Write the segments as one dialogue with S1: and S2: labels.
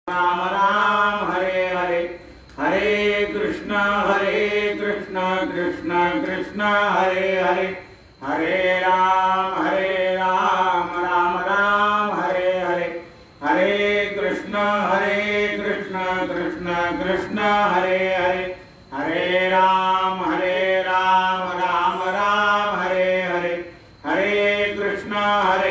S1: राम राम हरे हरे हरे कृष्ण कृष्ण कृष्ण हरे हरे हरे राम राम राम हरे हरे हरे कृष्ण कृष्ण कृष्ण हरे हरे हरे राम राम राम हरे हरे हरे कृष्ण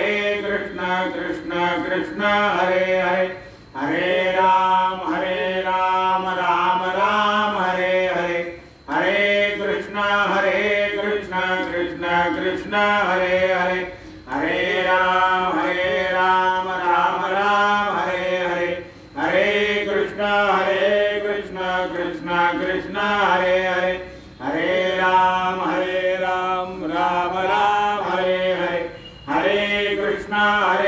S1: कृष्ण कृष्ण हरे हरे हरे राम राम राम हरे हरे हरे कृष्ण कृष्ण कृष्ण हरे हरे हरे राम राम राम हरे हरे हरे कृष्ण कृष्ण कृष्ण हरे हरे हरे राम राम राम हरे हरे हरे कृष्ण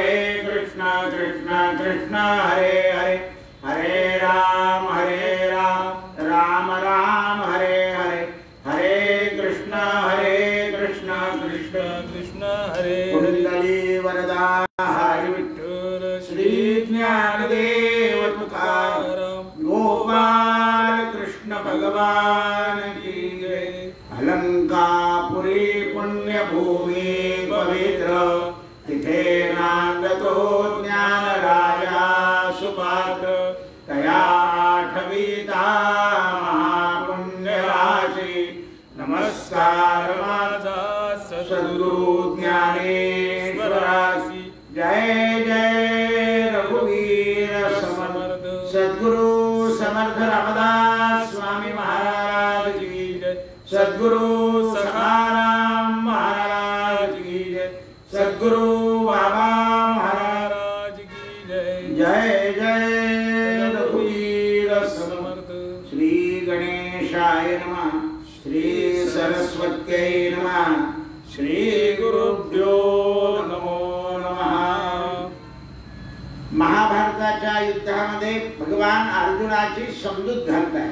S1: कृष्ण कृष्ण हरे हरे हरे राम राम राम हरे हरे हरे कृष्ण कृष्ण कृष्ण हरे कुंडली वरदा हरि विठ्ठल श्री ज्ञानदेव तुकाराम गोपाल कृष्ण भगवान की जय। अलंकापुरी पुण्यभूमी पवित्र तिथे नांदतो ज्ञानराजा सुपात्र तया आठवीता महापुण्यराशी नमस्कार माझा सद्गुरु ज्ञानेश्वरासी। जय जय रघुवीर समर्थ सद्गुरु समर्थ रामदास स्वामी महाराज की जय। सद्गुरु सखाराम महाराज की जय। सद्गुरु बाबा महाराज की जय। जय जय रघुवीर समर्थ। श्री गणेशाय नमः। श्री सरस्वत्यै नमः। श्री गुरुभ्यो नमो नमः। महाभारताच्या युद्धामध्ये भगवान अर्जुनाची समजूत घालत आहे।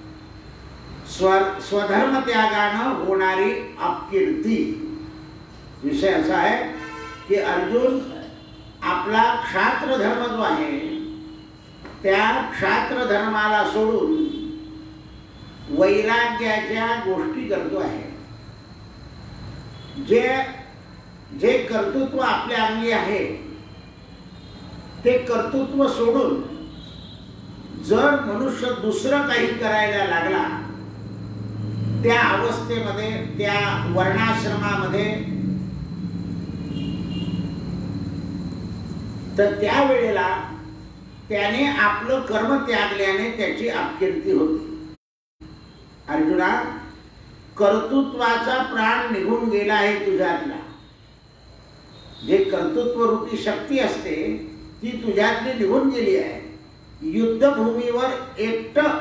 S1: स्वधर्म त्यागानं होणारी अपकीर्ती। विषय असा आहे की अर्जुन आपला क्षात्र धर्म जो आहे त्या क्षात्र धर्माला सोडून वैराग्याच्या गोष्टी करतो आहे। जे जे कर्तृत्व आपल्या अंगी आहे ते कर्तृत्व सोडून जर मनुष्य दुसरं काही करायला लागला त्या अवस्थेमध्ये त्या वर्णाश्रमामध्ये तर त्यावेळेला त्याने आपलं कर्म त्यागल्याने त्याची अपकीर्ती होती। अर्जुना, कर्तृत्वाचा प्राण निघून गेला आहे तुझ्यातला। जे कर्तृत्व रूपी शक्ती असते ती तुझ्यातली निघून गेली आहे। युद्धभूमीवर एकटं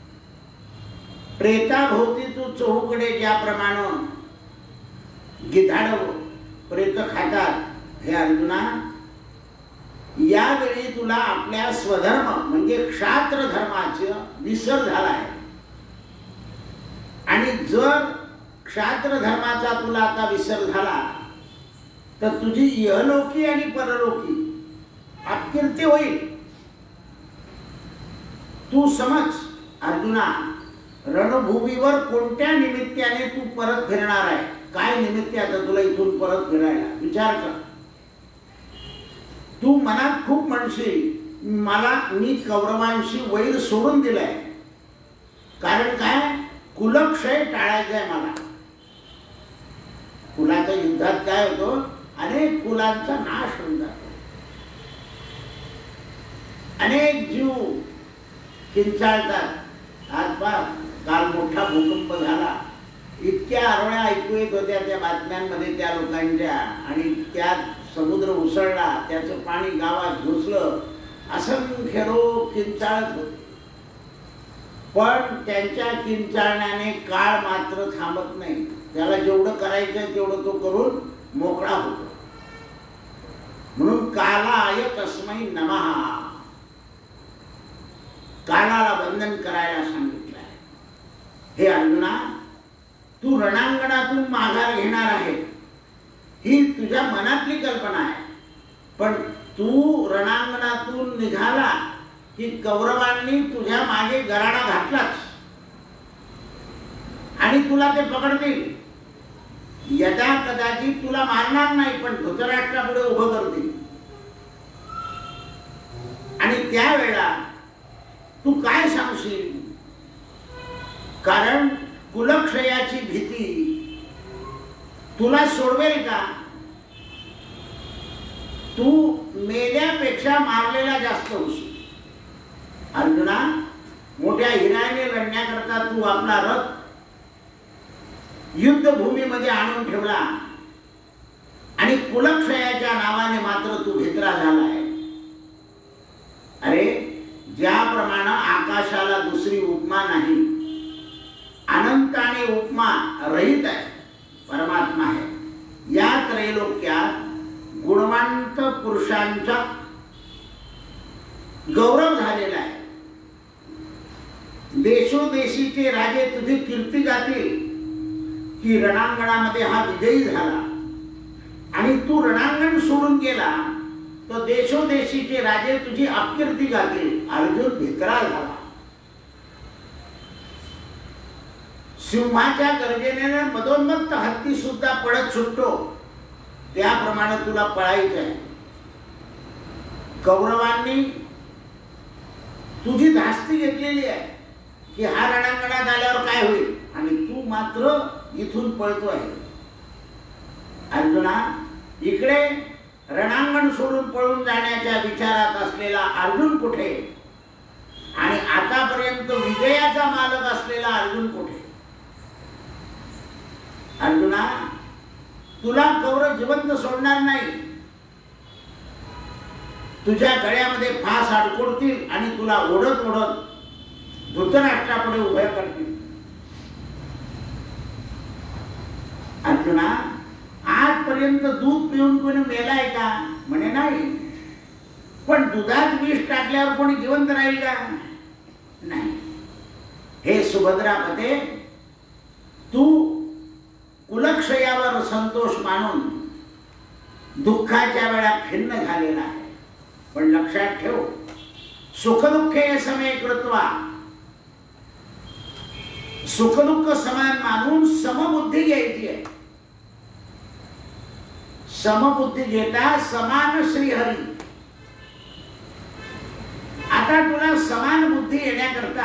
S1: प्रेताभोवती तू चहूकडे ज्याप्रमाणे गिधाड प्रेत खातात, हे अर्जुना, यावेळी तुला आपल्या स्वधर्म म्हणजे क्षात्र धर्माचा विसर झाला आहे। आणि जर क्षात्र धर्माचा तुला आता विसर झाला तर तुझी इहलोकी आणि परलोकी अपकीर्ती होईल। तू समज अर्जुना, रणभूमीवर कोणत्या निमित्ताने तू परत फिरणार आहे? काय निमित्त आता तुला इथून परत फिरायला? विचार कर। तू मनात खूप म्हणशील मी कौरवांशी वैर सोडून दिलाय, कारण काय? कुलक्षय टाळायचा आहे मला। कुलाच्या युद्धात काय होतो? अनेक कुलांचा नाश होऊन जातो, अनेक जीव किंचाळतात। आज काल मोठा भूकंप झाला, इतक्या आरोळ्या ऐकू येत होत्या त्या बातम्यांमध्ये त्या लोकांच्या, आणि त्यात समुद्र उसळला, त्याचं पाणी गावात घुसलं, असंख्य लोक किंचाळत होते। पण त्यांच्या किंचाळण्याने काळ मात्र थांबत नाही। त्याला जेवढं करायचं तेवढं तो करून मोकळा होतो। म्हणून कालाय तस्मै नमः, काळाला बंधन करायला सांगितलं आहे। हे अर्जुना, तू रणांगणातून माघार घेणार आहे ही तुझ्या मनातली कल्पना आहे, पण तू रणांगणातून निघाला की कौरवांनी तुझ्या मागे गराडा घातलाच आणि तुला ते पकडतील, यदा कदाचित तुला मारणार नाही पण धृतराष्ट्रापुढे उभं करतील. आणि त्यावेळेला तू काय सांगशील? कारण कुलक्षयाची भीती तुला सोडवेल का? तू मेल्यापेक्षा मारलेला जास्त होशील. अर्जुना, मोठ्या हिराने लढण्याकरता तू आपला रथ युद्धभूमीमध्ये आणून ठेवला आणि कुलक्षयाच्या नावाने मात्र तू भित्रा झालाय. अरे, ज्याप्रमाणे आकाशाला दुसरी उपमा नाही, अनंताने उपमा रहित आहे, परमात्मा आहे. या त्रैलोक्यात गुणवंत पुरुषांचा गौरव झालेला आहे. देशोदेशीचे राजे तुझी कीर्ती गातील की रणांगणामध्ये हा विजयी झाला आणि तू रणांगण सोडून गेला तर देशोदेशीचे राजे तुझी अपकीर्ती गातील. अर्जुन भित्रा झाला. सिंहाच्या गर्जनेने मदोन्मत्त हत्ती सुद्धा पळत सुटतो, त्याप्रमाणे तुला पळायचं आहे. कौरवांनी तुझी धास्ती घेतलेली आहे की हा रणांगणात आल्यावर काय होईल आणि तू मात्र इथून पळतोय. अर्जुना, इकडे रणांगण सोडून पळून जाण्याच्या विचारात असलेला अर्जुन कुठे आणि आतापर्यंत विजयाचा मालक असलेला अर्जुन कुठे? अर्जुना, तुला कौरव जिवंत सोडणार नाही. तुझ्या गळ्यामध्ये फास अडकवतील आणि तुला ओढत ओढत धृतराष्ट्रापुढे उभे करतील. अर्जुना, आजपर्यंत दूध पिऊन कोणी मेलाय का? म्हणे नाही. पण दुधात विष टाकल्यावर कोणी जिवंत राहील का? नाही. हे सुभद्रापते, तू कुलक्षयावर संतोष मानून दुःखाच्या वेळा खिन्न झालेला आहे. पण लक्षात ठेव, सुखदुःखे समे कृत्वा, सुखदुःख समान मानून समबुद्धी घ्यायची आहे. समबुद्धी घेता समान श्रीहरी. आता तुला समान बुद्धी येण्याकरता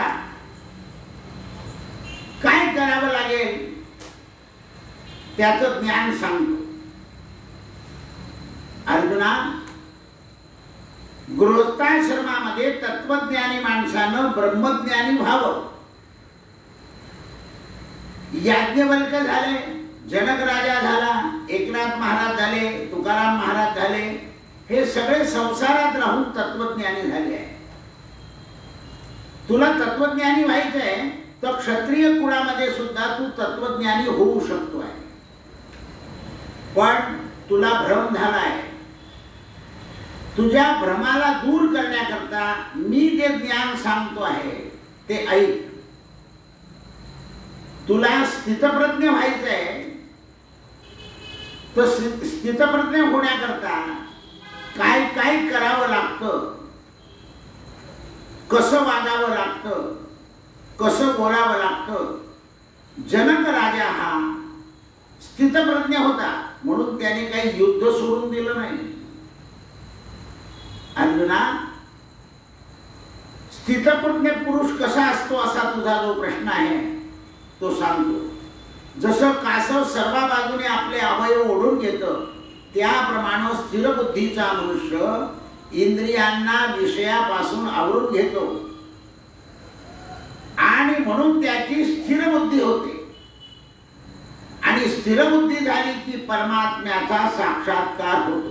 S1: काय करावं लागेल त्याचं ज्ञान सांगतो. अर्जुना, गृहस्थाश्रमामध्ये तत्वज्ञानी माणसानं ब्रह्मज्ञानी व्हावं. याज्ञवल्क झाले, जनक राजा झाला, एकनाथ महाराज झाले, तुकाराम महाराज झाले, हे सगळे संसारात राहून तत्वज्ञानी झाले आहे. तुला तत्वज्ञानी व्हायचं आहे तर क्षत्रिय कुळामध्ये सुद्धा तू तत्वज्ञानी होऊ शकतो आहे. पण तुला भ्रम झाला आहे. तुझ्या भ्रमाला दूर करण्याकरता मी जे ज्ञान सांगतो आहे ते ऐक. तुला स्थितप्रज्ञ व्हायचं आहे तर स्थितप्रज्ञ होण्याकरता काय काय करावं लागतं, कसं वागावं लागतं, कसं बोलावं लागतं. जनक राजा हा स्थितप्रज्ञ होता म्हणून त्याने काही युद्ध सोडून दिलं नाही. अर्जुना, स्थितप्रज्ञ पुरुष कसा असतो असा तुझा जो प्रश्न आहे तो सांगतो. जसं कासव सर्व बाजूने आपले अवयव ओढून घेतं त्याप्रमाणे स्थिरबुद्धीचा मनुष्य इंद्रियांना विषयापासून आवरून घेतो आणि म्हणून त्याची स्थिर बुद्धी होते. आणि स्थिर बुद्धी झाली की परमात्म्याचा साक्षात्कार होतो.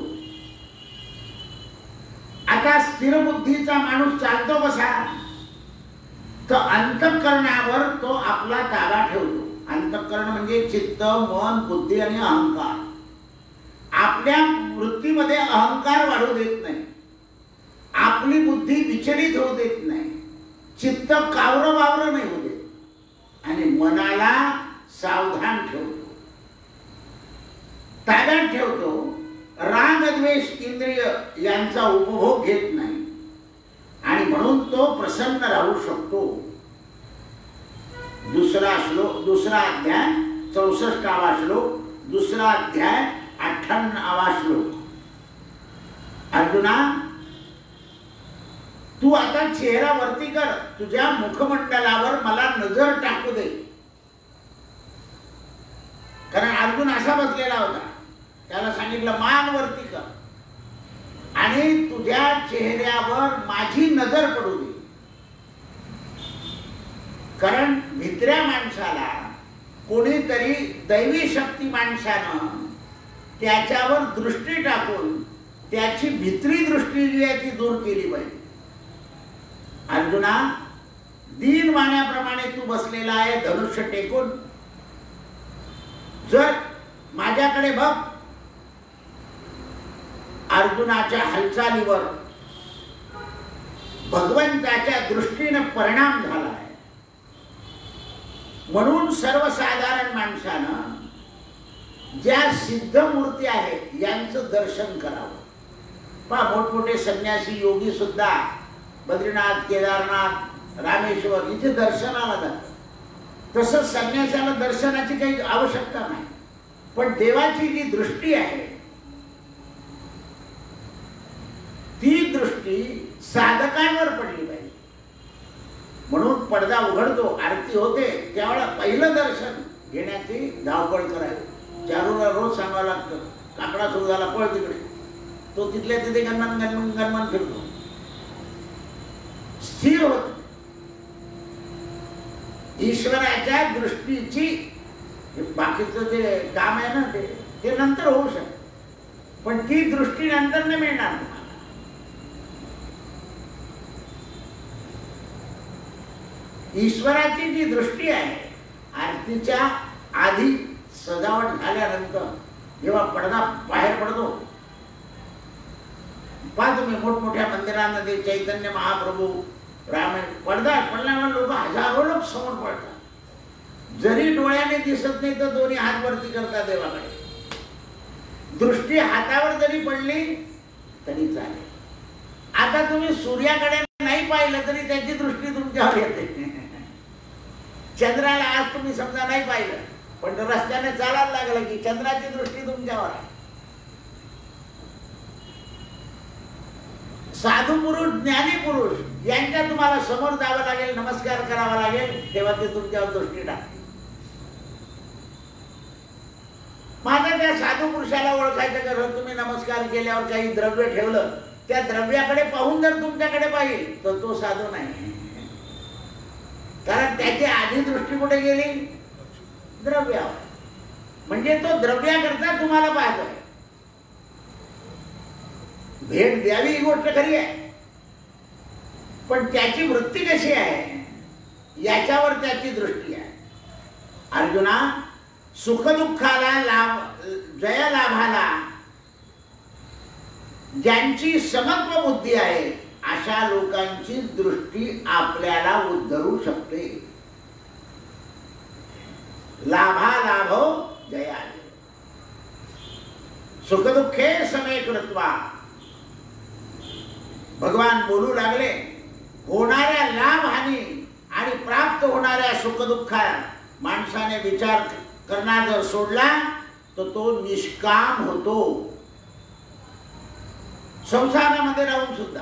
S1: आता स्थिर बुद्धीचा माणूस चालतो कसा? तर अंतःकरणावर तो आपला ताबा ठेवतो. अंतःकरण म्हणजे चित्त, मन, बुद्धी आणि अहंकार. आपल्या वृत्तीमध्ये अहंकार वाढू देत नाही, आपली बुद्धी विचलित होऊ देत नाही, चित्त कावरं वावरं नाही होऊ देत आणि मनाला सावधान ठेवतो, ताब्यात ठेवतो. राग द्वेष इंद्रिय यांचा उपभोग घेत नाही आणि आणि म्हणून तो प्रसन्न राहू शकतो. दुसरा अध्याय 64वा श्लोक, दुसरा अध्याय 58वा श्लोक. अर्जुना, तू आता चेहरा वरती कर, तुझ्या मुखमंडलावर मला नजर टाकू दे. कारण अर्जुन असा बसलेला होता, त्याला सांगितलं मान वरती कर आणि तुझ्या चेहऱ्यावर माझी नजर पडू दे. कारण भित्र्या माणसाला कोणीतरी दैवी शक्ती माणसानं त्याच्यावर दृष्टी टाकून त्याची भित्री दृष्टी जी आहे ती दूर केली पाहिजे. अर्जुना, दीन वाण्याप्रमाणे तू बसलेला आहे धनुष्य टेकून. जर माझ्याकडे बघ. अर्जुनाच्या हालचालीवर भगवंताच्या दृष्टीने परिणाम झाला आहे. म्हणून सर्वसाधारण माणसानं ज्या सिद्ध मूर्ती आहेत यांचं दर्शन करावं. पहा, मोठमोठे संन्यासी योगी सुद्धा बद्रीनाथ, केदारनाथ, रामेश्वर इथे दर्शनाला जातात. तसं संन्यासाला दर्शनाची काही आवश्यकता नाही. पण देवाची जी दृष्टी आहे ती दृष्टी साधकांवर पडली पाहिजे. म्हणून पडदा उघडतो, आरती होते, त्यावेळेला पहिलं दर्शन घेण्याची धावपळ करावी. चारूला रोज सांगावं लागतं, काकडा सुरू झाला पळ तिकडे. तो तिथल्या तिथे गणमान गणमान गणमान फिरतो, स्थिर होत. ईश्वराच्या दृष्टीची बाकीचं जे काम आहे ना ते नंतर होऊ शकतं, पण ती दृष्टी नंतर नाही मिळणार तुम्हाला. ईश्वराची जी दृष्टी आहे आरतीच्या आधी सजावट झाल्यानंतर जेव्हा पडदा बाहेर पडतो, पहा तुम्ही मोठमोठ्या मंदिरांमध्ये चैतन्य महाप्रभू, राम, पडदा पडल्यावर लोक हजारो लोक समोर पडतात. जरी डोळ्याने दिसत नाही तर दोन्ही हात वरती करतात देवाकडे. दृष्टी हातावर जरी पडली तरी चालेल. आता तुम्ही सूर्याकडे नाही पाहिलं तरी त्याची दृष्टी तुमच्यावर येते. चंद्राला आज तुम्ही समजा नाही पाहिलं, पण रस्त्याने चालायला लागलं की चंद्राची दृष्टी तुमच्यावर आहे. साधू पुरुष, ज्ञानी पुरुष यांच्या तुम्हाला समोर जावं लागेल, नमस्कार करावा लागेल, तेव्हा ते तुमच्यावर दृष्टी टाकते. माझा त्या साधू पुरुषाला ओळखायचं कसं? तुम्ही नमस्कार केल्यावर काही द्रव्य ठेवलं, त्या द्रव्याकडे पाहून जर तुमच्याकडे पाहिजे तर तो साधू नाही. कारण त्याची आधी दृष्टी कुठे गेली? द्रव्यावर. म्हणजे तो द्रव्याकरता तुम्हाला पाहतोय. भेट द्यावी ही गोष्ट खरी आहे, पण त्याची वृत्ती कशी आहे याच्यावर त्याची दृष्टी आहे. अर्जुना, सुखदुःखाला जय लाभाला ज्यांची समत्व बुद्धी आहे अशा लोकांची दृष्टी आपल्याला उद्धरू शकते. लाभा लाभो जया, सुखदुःखे समे कृत्वा. भगवान बोलू लागले, होणाऱ्या लाभ हानी आणि प्राप्त होणाऱ्या सुखदुःखा माणसाने विचार करणार जर सोडला तर तो निष्काम होतो. संसारामध्ये राहून सुद्धा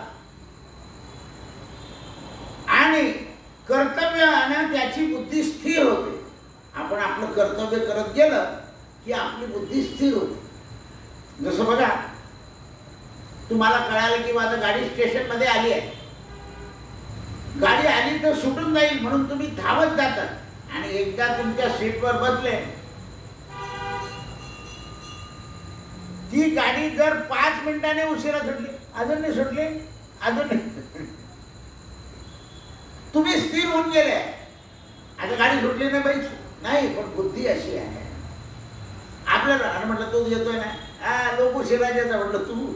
S1: आणि कर्तव्याने त्याची बुद्धी स्थिर होते. आपण आपलं कर्तव्य करत गेलं की आपली बुद्धी स्थिर होते. जसं बघा, तुम्हाला कळालं की माझं गाडी स्टेशन मध्ये आली आहे, गाडी आली तर सुटून जाईल म्हणून तुम्ही धावत जातात आणि एकदा तुमच्या सीटवर बसले, ती गाडी जर 5 मिनिटांनी उशिरा सुटली, अजून नाही सुटली, अजून तुम्ही स्थिर होऊन गेले, आता गाडी सुटली नाही बाई, नाही. पण बुद्धी अशी आहे आपल्याला. म्हटलं तू येतोय ना, लोक उशिरा येतात, म्हटलं तू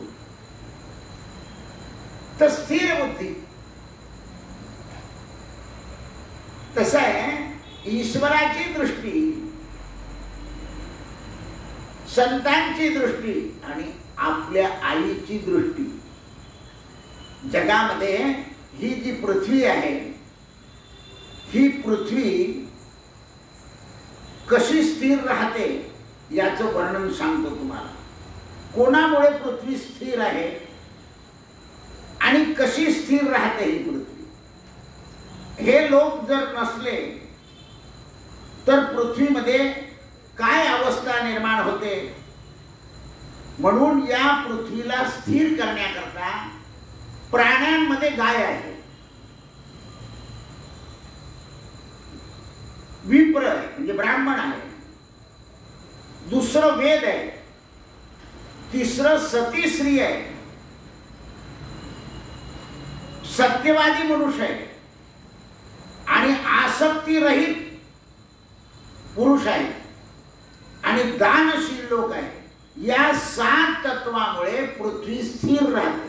S1: तर स्थिर बुद्धी. कसं आहे, ईश्वराची दृष्टी, संतांची दृष्टी आणि आपल्या आईची दृष्टी, जगामध्ये ही जी पृथ्वी आहे, ही पृथ्वी कशी स्थिर राहते याचं वर्णन सांगतो तुम्हाला. कोणामुळे पृथ्वी स्थिर आहे आणि कशी स्थिर राहते ही पृथ्वी, हे लोक जर नसले तर पृथ्वीमध्ये काय अवस्था निर्माण होते. म्हणून या पृथ्वीला स्थिर करण्याकरता प्राण्यांमध्ये गाय आहे, विप्र आहे म्हणजे ब्राह्मण आहे, दुसरं वेद आहे, तिसरं सती स्त्री आहे, सत्यवादी मनुष्य आहे आणि आसक्तीरहित पुरुष आहे आणि दानशील लोक आहे. या 7 तत्वामुळे पृथ्वी स्थिर राहते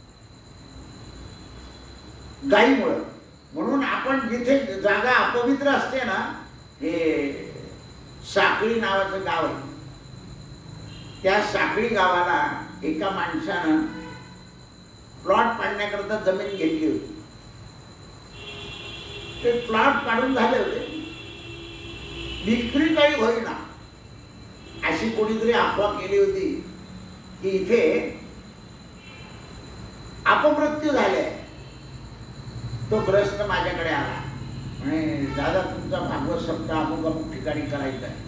S1: गायीमुळे. म्हणून आपण जिथे जागा अपवित्र असते ना, हे साखळी नावाचं गाव आहे, त्या साखळी गावाला एका माणसानं प्लॉट पाडण्याकरता जमीन घेतली होती. ते प्लॉट पाडून झाले होते, विक्री काही होईना. अशी कोणीतरी अफवा केली होती की इथे अपमृत्यू झाले. तो ग्रस्त माझ्याकडे आला आणि दादा तुमचा भागवत सप्ताह अमुक अमुक ठिकाणी करायचा आहे.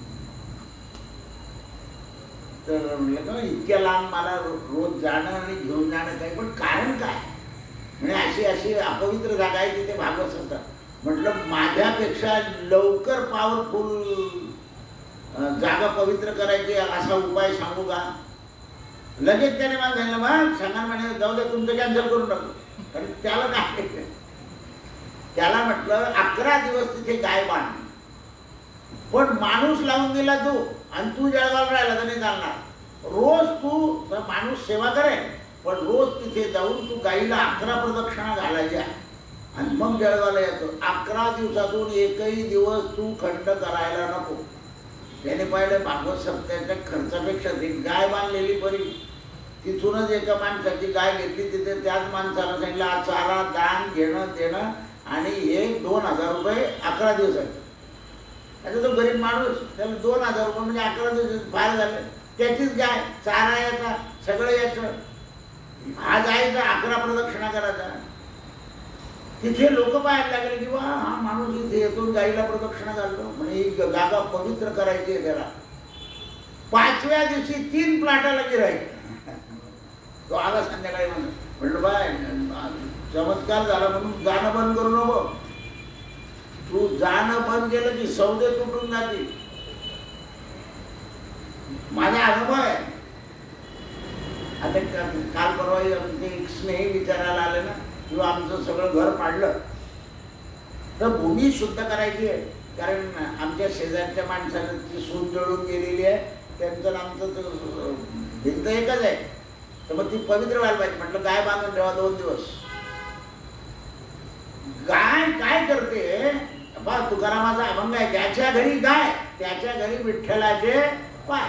S1: तर म्हणलं का इतक्या लांब मला रोज जाणं आणि घेऊन जाणं काही, पण कारण काय म्हणजे अशी अशी अपवित्र जागा आहे तिथे भागवत सप्ताह. म्हटलं माझ्यापेक्षा लवकर पॉवरफुल जागा पवित्र करायची असा उपाय सांगू का. लगेच त्याने मला सांगितलं मग सांगा म्हणे जाऊ द्या तुमचं कॅन्सल करू नको. कारण त्याला काय, त्याला म्हटलं 11 दिवस तिथे गाय बांध, पण माणूस लावून दिला तू आणि तू जळगावला राहिला तर नाही चालणार. रोज तू माणूस सेवा करेल पण रोज तिथे जाऊन तू गाईला 11 प्रदक्षिणा घालायच्या आणि मग जळगावला येतो. 11 दिवसातून एकही दिवस तू खंड करायला नको. त्याने पाहिलं भागवत सप्ताहाच्या खर्चापेक्षा ती गाय बांधलेली बरी. तिथूनच एका माणसाची गाय घेतली, तिथे त्याच माणसाला सांगितलं चारा दान घेणं देणं आणि हे 2000 रुपये 11 दिवसाचे. आता तो गरीब माणूस, त्याला 2000 रुपये म्हणजे 11 दिवस फार झाले. त्याचीच गाय, चारा याचा, सगळं याचं, हा जायचा 11 प्रदक्षिणा करायचा. तिथे लोक पाहायला लागले की वा हा माणूस इथे येतो गाईला प्रदक्षिणा घालतो म्हणजे ही जागा पवित्र करायची आहे त्याला. 5व्या दिवशी 3 प्लॉटाला गिरायक. तो आला संध्याकाळी म्हटलं बाय चमत्कार झाला म्हणून जाणं बंद करू नको. तू जाणं बंद केलं की सौदे तुटून जातील. माझा अनुभव आहे. आता काल परवा एक स्नेही विचारायला आले ना किंवा आमचं सगळं घर पाडलं तर भूमी शुद्ध करायची आहे. कारण आमच्या शेजारच्या माणसानं ती सून जळून गेलेली आहे, त्यांचं आमचं भिंत एकच आहे, तर मग ती पवित्र व्हायला पाहिजे. म्हटलं गाय बांधून ठेवा 2 दिवस. गाय काय करते बा, तुकारामाचा अभंग आहे, ज्याच्या घरी गाय त्याच्या घरी विठ्ठलाचे पाय.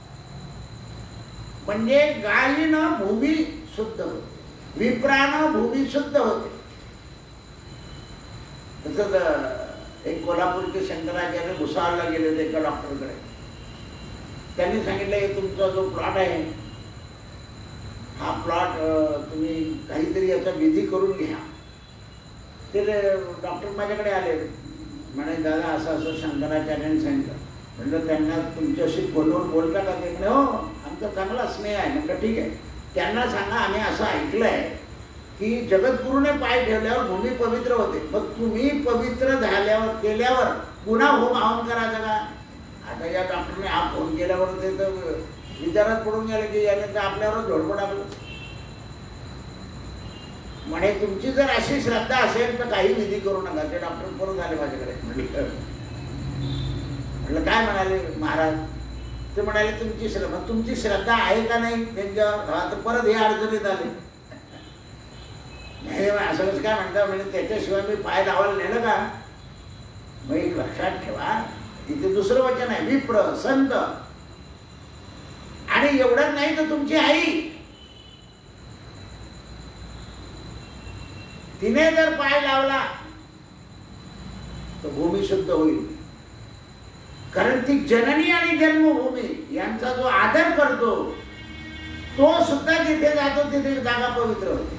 S1: म्हणजे गायीनं भूमी शुद्ध होते, विप्रानं भूमी शुद्ध होते. तसंच एक कोल्हापूरचे शंकराचार्य भुसावळला गेले होते एका डॉक्टरकडे. त्यांनी सांगितलं हे तुमचा जो प्लॉट आहे हा प्लॉट तुम्ही काहीतरी याचा विधी करून घ्या. ते डॉक्टर माझ्याकडे आले, म्हणे दादा असं असं शंकराचार्यांनी सांगितलं. म्हटलं त्यांना तुमच्याशी फोनवर बोलता का. ते हो आमचा चांगला स्नेह आहे. म्हटलं ठीक आहे, त्यांना सांगा आम्ही असं ऐकलं आहे की जगद्गुरूने पाय ठेवल्यावर भूमी पवित्र होते. मग तुम्ही पवित्र झाल्यावर केल्यावर पुन्हा होम हवन करायचं का. आता या डॉक्टरने हा फोन केल्यावर ते तर विचारात पडून गेले की याने तर आपल्यावर झोडपड आपलं. म्हणे तुमची जर अशी श्रद्धा असेल तर काही विधी करू नका. ते डॉक्टर परत आले माझ्याकडे. म्हटलं काय म्हणाले महाराज. ते म्हणाले तुमची श्रद्धा, तुमची श्रद्धा आहे का नाही त्यांच्यावर. तर परत हे अडचणीत आले. नाही असं कसं काय म्हणता. म्हणजे त्याच्याशिवाय मी पाय लावायला नेलं का. मग एक लक्षात ठेवा इथे दुसरं वचन आहे विप्र संत. आणि एवढंच नाही तर तुमची आई तिने जर पाय लावला तर भूमी शुद्ध होईल. कारण ती जननी आणि जन्मभूमी यांचा जो आदर करतो तो सुद्धा जिथे जातो तिथे जागा पवित्र होते.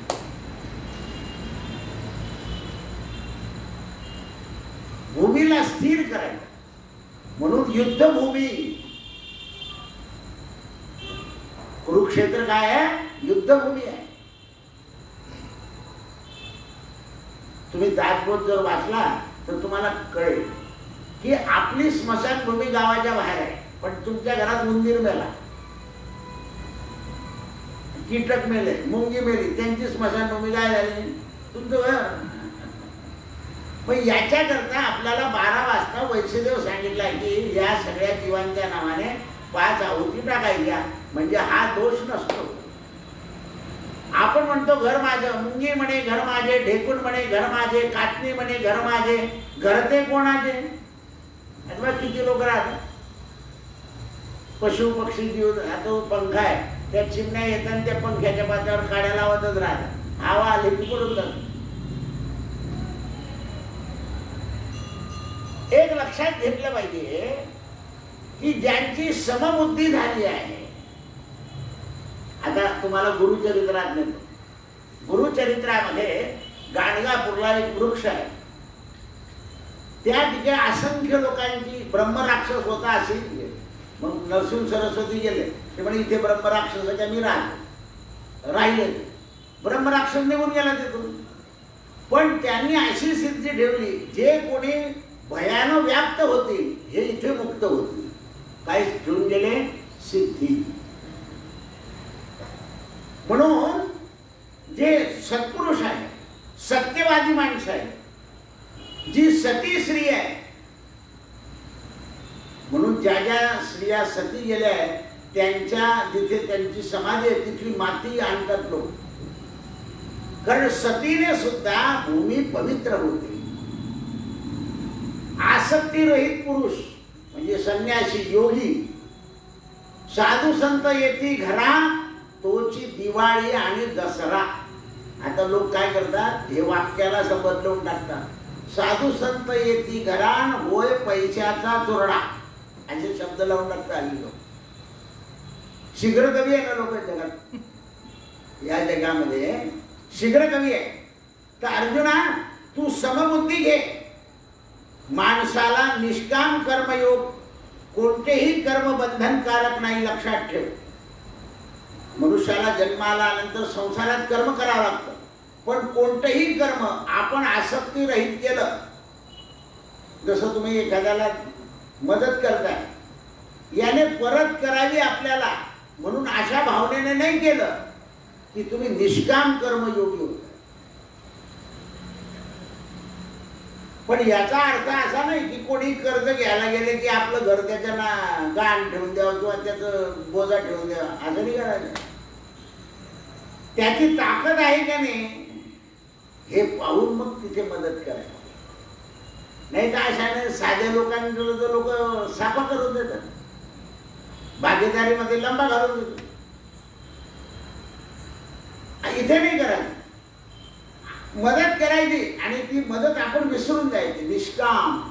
S1: भूमीला स्थिर करायचं म्हणून युद्धभूमी. कुरुक्षेत्र काय आहे? युद्धभूमी आहे. तुम्ही दासबोध जर वाचला तर तुम्हाला कळेल की आपली स्मशानभूमी गावाच्या बाहेर आहे, पण तुमच्या घरात उंदीर मेला, कीटक मेले, मुंगी मेली, त्यांची स्मशानभूमी काय झाली? तुमचं घर. पण याच्याकरता आपल्याला 12 वाजता वैष्णदेव सांगितला की या सगळ्या जीवांच्या नावाने 5 आहुती टाकायच्या, म्हणजे हा दोष नसतो. आपण म्हणतो घर माझं, मुंगी म्हणे घर माझे, ढेकूण म्हणे घर माझे, कातणी म्हणे घर माझे, घर ते कोणाचे? आता किती लोक राहतात. पशु पक्षी जीव, आता पंखा आहे, त्या चिमण्या येतात त्या पंख्याच्या पात्यावर काड्या लावतच राहतात, हवा आली की पडून जातात. एक लक्षात घेतलं पाहिजे की ज्यांची समबुद्धी झाली आहे. आता तुम्हाला गुरुचरित्रात नेतो. गुरुचरित्रामध्ये गाणगापूरला एक वृक्ष आहे, त्या ठिकाणी असंख्य लोकांची ब्रह्मराक्षस होता अशी. मग नरसिंह सरस्वती गेले, ते म्हणे इथे ब्रह्मराक्षसाच्या मी राहिले. ब्रह्मराक्षस निघून गेला तिथून, पण त्यांनी अशी सिद्धी ठेवली, जे कोणी भयानं व्याप्त होतील हे इथे मुक्त होतील. काय ठेवून गेले? सिद्धी. म्हणून जे सत्पुरुष आहे, सत्यवादी माणसं आहे, जी सती स्त्री आहे, म्हणून ज्या ज्या स्त्रिया सती गेल्या आहेत त्यांच्या जिथे त्यांची समाधी आहे तिथली माती आणतात लोक. कारण सतीने सुद्धा भूमी पवित्र होते. आसक्तीरहित पुरुष म्हणजे संन्यासी, योगी, साधू संत येती घरा तोची दिवाळी आणि दसरा. आता लोक काय करतात, हे वाक्याला असं बदलून टाकतात. साधू संत येती घरान होय पैशाचा चोरडा असे शब्द लावून टाकतात आली लोक. शीघ्र कवी आहे ना लोक जगात, या जगामध्ये शीघ्र कवी आहे. तर अर्जुना तू समबुद्धी घे. माणसाला निष्काम कर्मयोग कोणतेही कर्म बंधनकारक नाही, लक्षात ठेव. मनुष्याला जन्माला आल्यानंतर संसारात कर्म करावं लागतं, पण कोणतेही कर्म आपण आसक्ती रहित केलं. जसं तुम्ही एखाद्याला मदत करताय, याने परत करावी आपल्याला म्हणून अशा भावनेने नाही केलं की तुम्ही निष्काम कर्मयोगी होता. पण याचा अर्थ असा नाही की कोणी कर्ज घ्यायला गेले की आपलं घर त्याच्या गाण ठेवून द्यावं किंवा त्याचं बोजा ठेवून द्यावा, असं नाही करायचं. त्याची ताकद आहे का नाही हे पाहून मग तिथे मदत करायची. नाही तर अशाने साध्या लोकांकडे तर लोक साफा करून देतात, भागीदारीमध्ये लंबा घालून देतात. इथे नाही करायचं, मदत करायची आणि ती मदत आपण विसरून जायची, निष्काम.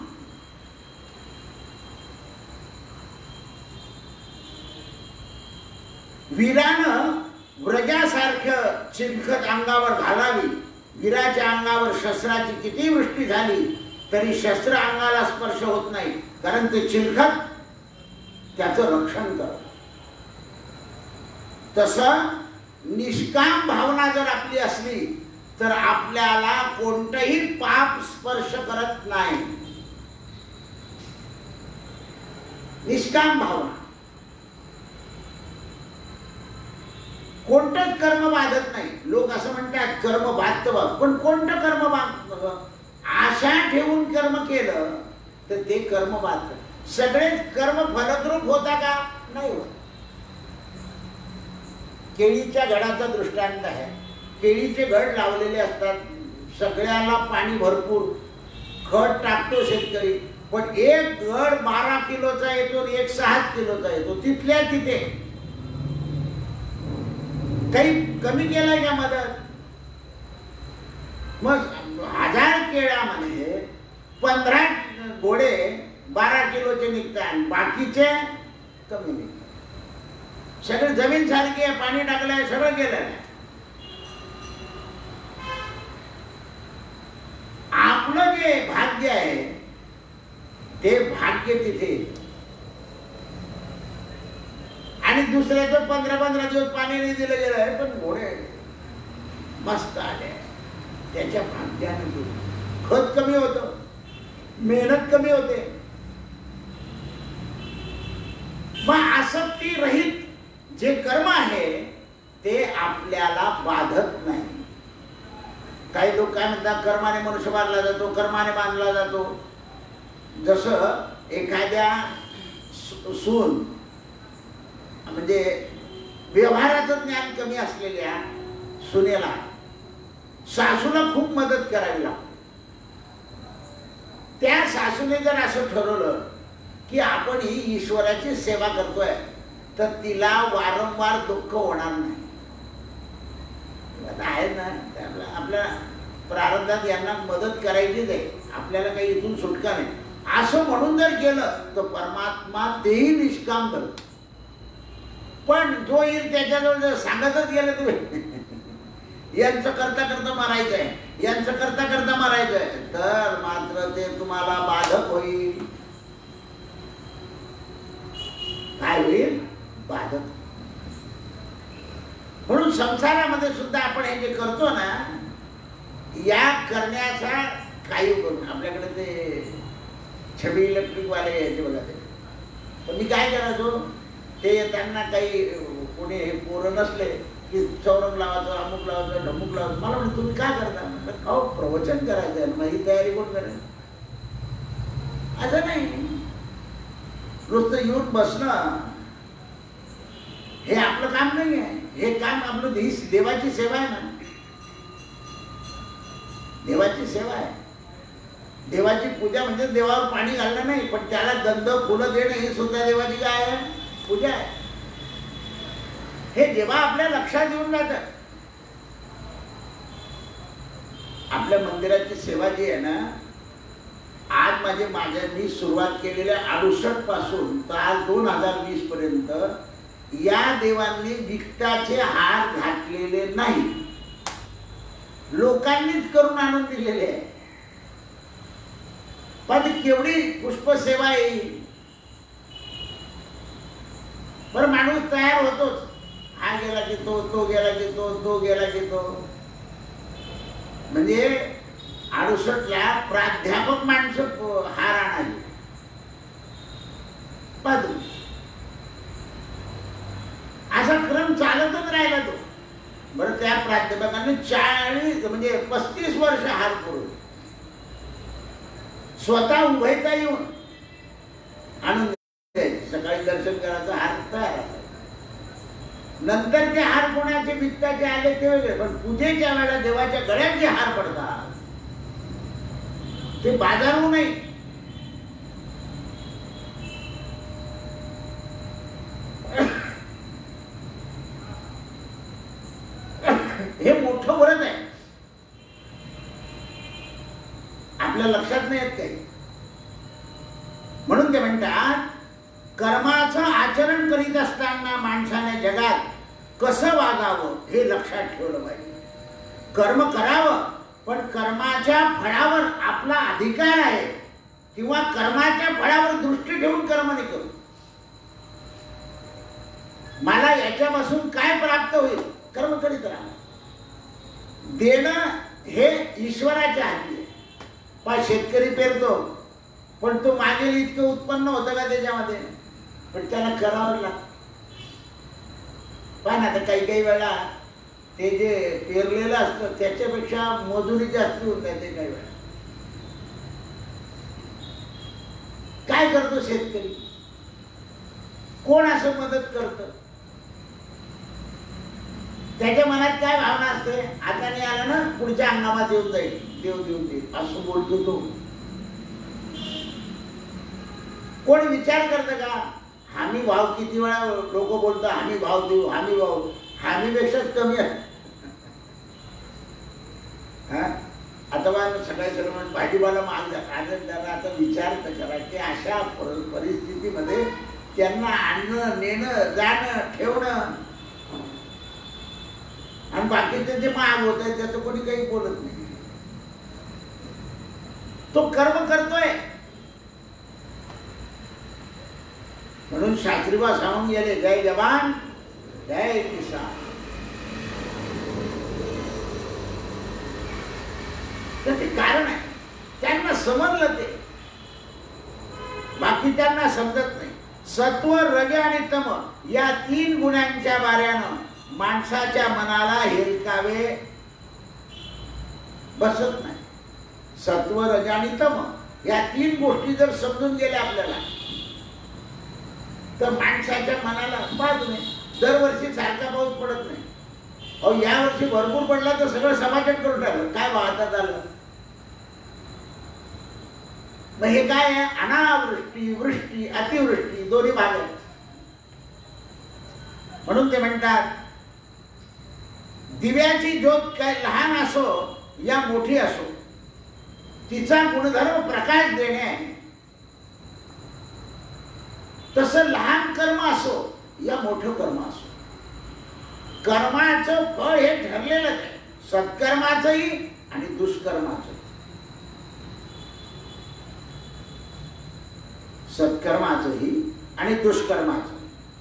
S1: वीरानं व्रजासारखं चिलखत अंगावर घालावी. वीराच्या अंगावर शस्त्राची किती वृष्टी झाली तरी शस्त्र अंगाला स्पर्श होत नाही, कारण ते चिलखत त्याचं रक्षण करत. तसं निष्काम भावना जर आपली असली तर आपल्याला कोणतंही पाप स्पर्श करत नाही. निष्काम भावना, कोणतंच कर्म बाधत नाही. लोक असं म्हणतात कर्म बाधतं, पण कोणतं कर्म बाधतं? आशा ठेवून कर्म केलं तर ते कर्म बाधतं. सगळेच कर्म फलद्रूप होता का? नाही होत. केळीच्या घडाचा दृष्टांत आहे. केळीचे घड लावलेले असतात, सगळ्याला पाणी भरपूर, खत टाकतो शेतकरी, पण एक घड 12 किलोचा येतो आणि एक 6 किलोचा येतो. तिथल्या तिथे काही कमी केलाय का मदत? मग 1000 केळ्यामध्ये 15 गोळे 12 किलोचे निघतात, बाकीचे कमी निघतात. सगळी जमीन सारखी आहे, पाणी टाकलंय, सगळं गेलं आहे. आपलं जे भाग्य आहे ते भाग्य तिथे, आणि दुसऱ्याचं 15-15 दिवस पाणी नाही दिलं गेलं आहे, पण घोडे मस्त आले. त्याच्या भाग्याने खत कमी होतं, मेहनत कमी होते. मग आसक्ती रहित जे कर्म आहे ते आपल्याला बाधत नाही. काही लोक काय म्हणतात, कर्माने मनुष्य बांधला जातो, कर्माने बांधला जातो. जसं एखाद्या सून म्हणजे व्यवहाराचं ज्ञान कमी असलेल्या सुनेला सासूला खूप मदत करावी लागते. त्या सासूने जर असं ठरवलं की आपण ही ईश्वराची सेवा करतोय, तर तिला वारंवार दुःख होणार नाही. आहे ना, आपल्या प्रारब्धात यांना मदत करायचीच आहे, आपल्याला काही इथून सुटका नाही असं म्हणून जर केलं तर परमात्मा तेही निष्काम करतो. पण जो येईल त्याच्याजवळ जर सांगतच गेलं तुम्ही यांचं करता करता मारायचं आहे, यांचं करता करता मारायचं आहे, तर मात्र ते तुम्हाला बाधक होईल. काय होईल? बाधक. म्हणून संसारामध्ये सुद्धा आपण हे जे करतो ना, या करण्याचा काही करून आपल्याकडे ते छबी इलेक्ट्रिक वाले यायचे बघा ते. पण मी काय करायचो, ते त्यांना काही कोणी हे पोरं नसले की चौरंग लावायचं, अमुक लावायचं, ढमुक लावायचं. मला म्हणजे तुम्ही काय करता? म्हटलं खाऊ प्रवचन करायचं आहे, मग ही तयारी कोण करेल? असं नाही, नुसतं येऊन बसणं हे आपलं काम नाही आहे. हे काम आपलं देवाची सेवा आहे ना, देवाची सेवा आहे. देवाची पूजा म्हणजे देवावर पाणी घालणं नाही, पण त्याला गंध फुलं देणं ही सुद्धा देवाची काय आहे? पूजा आहे. हे जेव्हा आपल्या लक्षात येऊन जातं, आपल्या मंदिराची सेवा जी आहे ना, आज मी सुरुवात केलेल्या 68 पासून तर आज 2020 पर्यंत या देवांनी विकताचे हार घातलेले नाही, लोकांनीच करून आणून दिलेले आहे. पण केवढी पुष्पसेवा येईल. बरं, माणूस तयार होतोच, हा गेला की तो गेला की तो गेला की तो. म्हणजे 68ला प्राध्यापक माणसं हार आणाली पाहतो, असा क्रम चालतच राहिला तो. बरं, त्या प्राध्यापकांनी 40 म्हणजे 35 वर्ष हार पुरवले, स्वतः उभयता येऊन आणून सकाळी दर्शन करायचं, हार तयार. नंतर ते हार कोणाचे विकताचे आले ते वेगळे, पण पूजेच्या वेळेला देवाच्या गळ्यात जे हार पडतात ते बाजारू नाही. हे मोठं व्रत आहे, आपल्या लक्षात नाही येत काही. म्हणून ते म्हणतात, कर्माचं आचरण करीत असताना माणसाने जगात कसं वागावं हे लक्षात ठेवलं पाहिजे. कर्म करावं, पण कर्माच्या फळावर आपला अधिकार आहे किंवा कर्माच्या फळावर दृष्टी ठेवून कर्म नाही करू. मला याच्यापासून काय प्राप्त होईल, कर्म करीत राहा. देणं हे ईश्वराच्या हाती आहे. पण शेतकरी पेरतो, पण तो मागेल इतकं उत्पन्न होतं का त्याच्यामध्ये, पण त्याला करावं लागतं. पण आता काही काही वेळा ते जे पेरलेलं असतं त्याच्यापेक्षा मजुरी जास्त होत नाही. ते काही वेळा काय करतो शेतकरी, कोण असं मदत करतं? त्याच्या मनात काय भावना असते, आता नाही आला ना पुढच्या हंगामात येऊन जाईल, देव देऊन देईल असं बोलतो तो. कोण विचार करतं का हमी भाव? किती वेळा लोक बोलतात हमी भाव देऊ, हमी भाव, हमीपेक्षाच कमी आहे. भगवान सगळ्याकडे म्हणून भाजीपाला महाग झाला. आता त्याला आता विचार तर करा की अशा परिस्थितीमध्ये त्यांना आणणं नेणं जाणं ठेवणं आणि बाकीचं जे महाग होत आहे त्याचं कोणी काही बोलत नाही. तो कर्म करतोय म्हणून शास्त्रीबा सांगून गेले, जय जवान जय किसान. तर ते कारण आहे, त्यांना समजलं ते, बाकी त्यांना समजत नाही. सत्व रज आणि तम या 3 गुणांच्या बाऱ्यानं माणसाच्या मनाला हेलकावे बसत नाही. सत्व रज आणि तम या 3 गोष्टी जर समजून गेल्या आपल्याला तर माणसाच्या मनाला बाजू नाही. दरवर्षी सारखा पाऊस पडत नाही. अहो या वर्षी भरपूर पडला तर सगळं समाजन करून टाकलं. काय वाहतात आलं. मग हे काय आहे, अनावृष्टी वृष्टी अतिवृष्टी दोन्ही भाग आहेत. म्हणून ते म्हणतात दिव्याची ज्योत काय लहान असो या मोठी असो तिचा गुणधर्म प्रकाश देणे आहे. तसं लहान कर्म असो या मोठं कर्म असो कर्माचं फळ हे ठरलेलंच आहे. सत्कर्माचंही आणि दुष्कर्माचंही. सत्कर्माचंही आणि दुष्कर्माचंही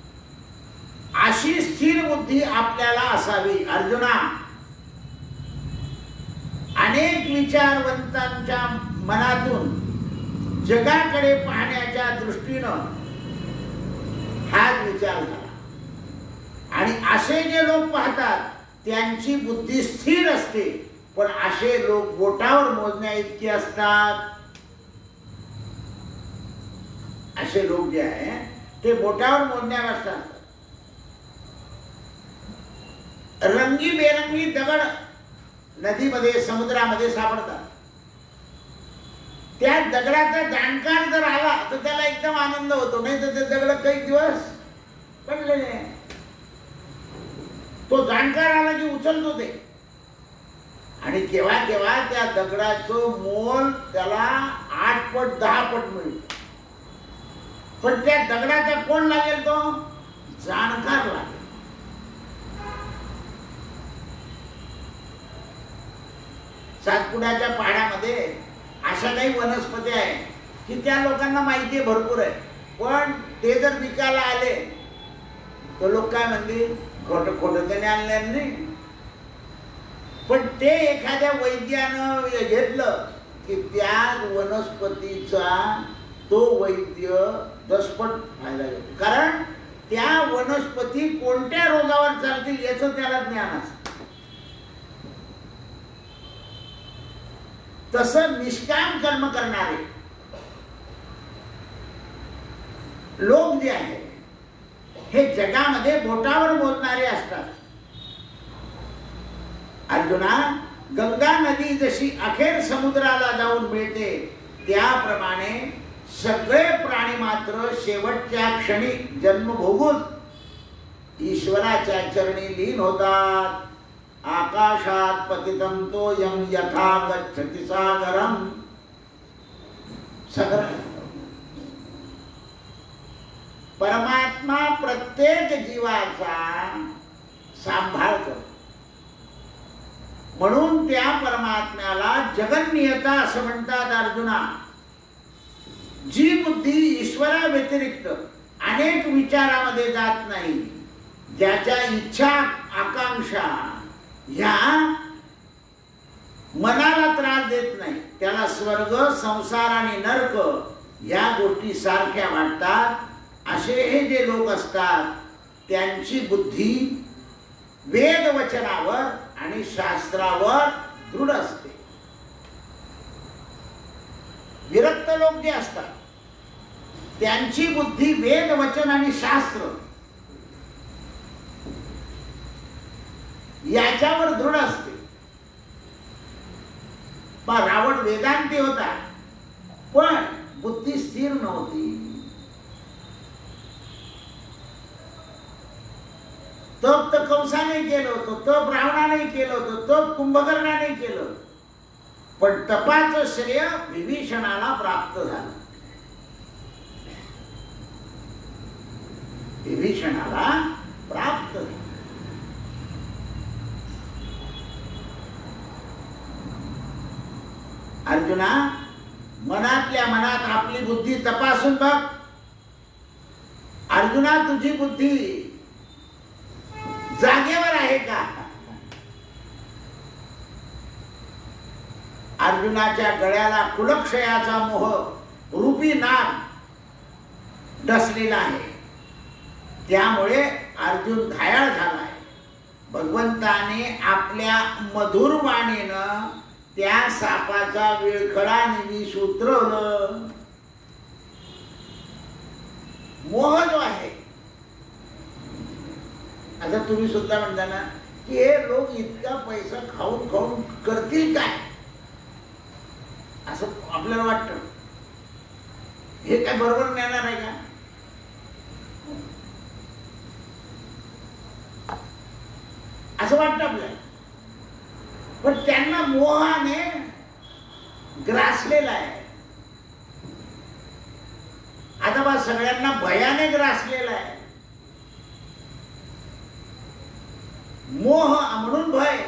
S1: अशी स्थिर बुद्धी आपल्याला असावी. अर्जुना, अनेक विचारवंतांच्या मनातून जगाकडे पाहण्याच्या दृष्टीनं हाच विचार झाला. आणि असे जे लोक पाहतात त्यांची बुद्धी स्थिर असते. पण असे लोक बोटावर मोजण्या इतके असतात. असे लोक जे आहे ते बोटावर मोजण्यावर असतात. रंगीबेरंगी दगड नदीमध्ये समुद्रामध्ये सापडतात. त्या दगडाचा जाणकार जर आला तर त्याला एकदम आनंद होतो, नाही तर ते दगड काही दिवस पडलेले. तो जाणकार आला की उचलतो ते. आणि केव्हा केव्हा त्या दगडाचं मोल त्याला 8 पट 10 पट मिळतं. पण त्या दगडाचा कोण लागेल, तो जाणकार लागेल. सातपुड्याच्या पहाडामध्ये अशा काही वनस्पती आहे की त्या लोकांना माहिती आहे भरपूर आहे. पण ते जर विकायला आले तर लोक काय म्हणतील, खोटं खोटं त्याने आणलं नाही. पण ते एखाद्या वैद्यानं घेतलं की त्या वनस्पतीचा तो वैद्य 10 पट फायदा घेतो. कारण त्या वनस्पती कोणत्या रोगावर चालतील याचं त्याला ज्ञान असतं. तसं निष्काम कर्म करणारे लोक जे आहे हे जगामध्ये बोटावर बोलणारे असतात. अर्जुना, गंगा नदी जशी अखेर समुद्राला जाऊन मिळते त्याप्रमाणे सगळे प्राणी मात्र शेवटच्या क्षणी जन्म भोगून ईश्वराच्या चरणी लीन होतात. आकाशात पतितं तोयं यथा गच्छति सागरं. सागर परमात्मा प्रत्येक जीवाचा सांभाळ करतो. म्हणून त्या परमात्म्याला जगन्नियता असं म्हणतात. अर्जुना, जी बुद्धी ईश्वरा व्यतिरिक्त अनेक विचारामध्ये जात नाही, ज्याच्या इच्छा आकांक्षा ह्या मनाला त्रास देत नाही, त्याला स्वर्ग संसार आणि नरक या गोष्टी सारख्या वाटतात, असे हे जे लोक असतात त्यांची बुद्धी वेद वचनावर आणि शास्त्रावर दृढ असते. विरक्त लोक जे असतात त्यांची बुद्धी वेद वचन आणि शास्त्र याच्यावर दृढ असते. रावण वेदांती होता पण बुद्धी स्थिर नव्हती. तप तर कंसाने केलं होतं, तप रावणाने केलं होतं, तप कुंभकर्णाने केलं. पण तपाचं श्रेय विभीषणाला प्राप्त झालं. विभीषणाला प्राप्त झालं. अर्जुना, मनातल्या मनात आपली बुद्धी तपासून बघ. अर्जुना, तुझी बुद्धी जागेवर आहे का? अर्जुनाच्या गळ्याला कुलक्षयाचा मोह रूपी नाग डसलेला आहे. त्यामुळे अर्जुन घायाळ झालाय. भगवंताने आपल्या मधुर वाणीनं त्या सापाचा विळखडा विष उतरवलं. मोह जो आहे, आता तुम्ही सुद्धा म्हणता ना की हे लोक इतका पैसा खाऊन खाऊन करतील काय, असं आपल्याला वाटतं. हे काय बरोबर नेणार आहे का? असं वाटतं आपल्याला. पण त्यांना मोहाने ग्रासलेला आहे. आता बा सगळ्यांना भयाने ग्रासलेला आहे. मोह म्हणून भय.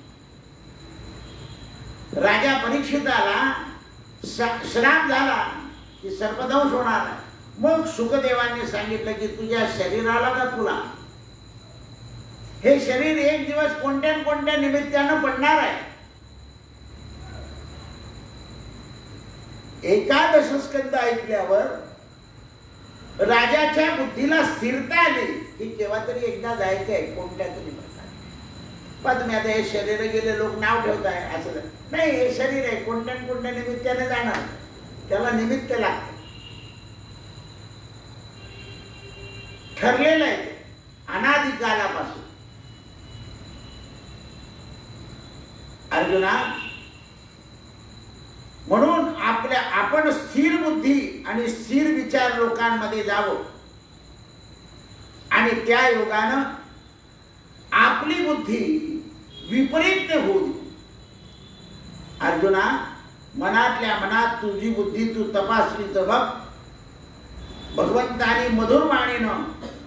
S1: राजा परीक्षिताला श्राप झाला की सर्पदंश होणार. मग सुखदेवांनी सांगितलं की तुझ्या शरीराला का तुला हे शरीर एक दिवस कोणत्या कोणत्या निमित्तानं पडणार आहे. एकादश स्कंद ऐकल्यावर राजाच्या बुद्धीला स्थिरता आली की केव्हा तरी एकदा जायचंय कोणत्या तरी पण तुम्ही आता हे शरीर गेले लोक नाव ठेवत आहे असं नाही. हे शरीर आहे, कोणत्या कोणत्या निमित्ताने जाणार, त्याला निमित्त लागते, ठरलेलं आहे ते अनादिकालापासून. अर्जुना, म्हणून आपण स्थिर बुद्धी आणि स्थिर विचार लोकांमध्ये जावं आणि त्या योगानं आपली बुद्धी विपरीत होऊ. अर्जुना, मनातल्या मनात तुझी बुद्धी तू तपासली तर बघ. भगवंतानी मधुर वाणीनं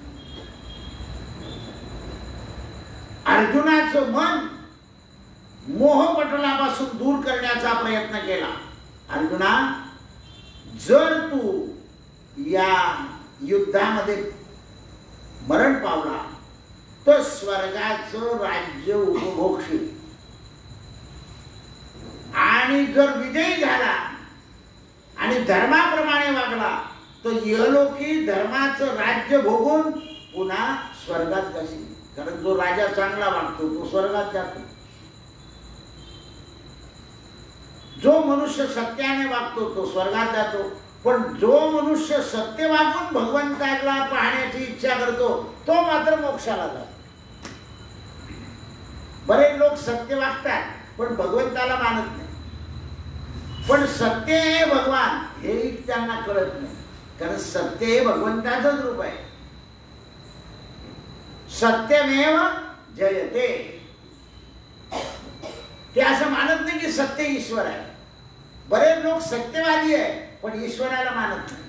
S1: अर्जुनाचं मन मोहपटलापासून दूर करण्याचा प्रयत्न केला. अर्जुना, जर तू या युद्धामध्ये मरण पावला तर स्वर्गाचं राज्य उपभोगशील. आणि जर विजयी झाला आणि धर्माप्रमाणे वागला तर इहलोकी धर्माचं राज्य भोगून पुन्हा स्वर्गात जाशील. कारण जो राजा चांगला वागतो तो स्वर्गात जातो. जो मनुष्य सत्याने वागतो तो स्वर्गात जातो. पण जो मनुष्य सत्य वागून भगवंताला पाहण्याची इच्छा करतो तो मात्र मोक्षाला जातो. बरेच लोक सत्य वागतात पण भगवंताला मानत नाही. पण सत्य हे भगवान हे त्यांना कळत नाही. कारण सत्य हे भगवंताचंच रूप आहे. सत्यमेव जयते. ते असं मानत नाही की सत्य ईश्वर आहे. बरेच लोक सत्यवादी आहे पण ईश्वराला मानत नाही.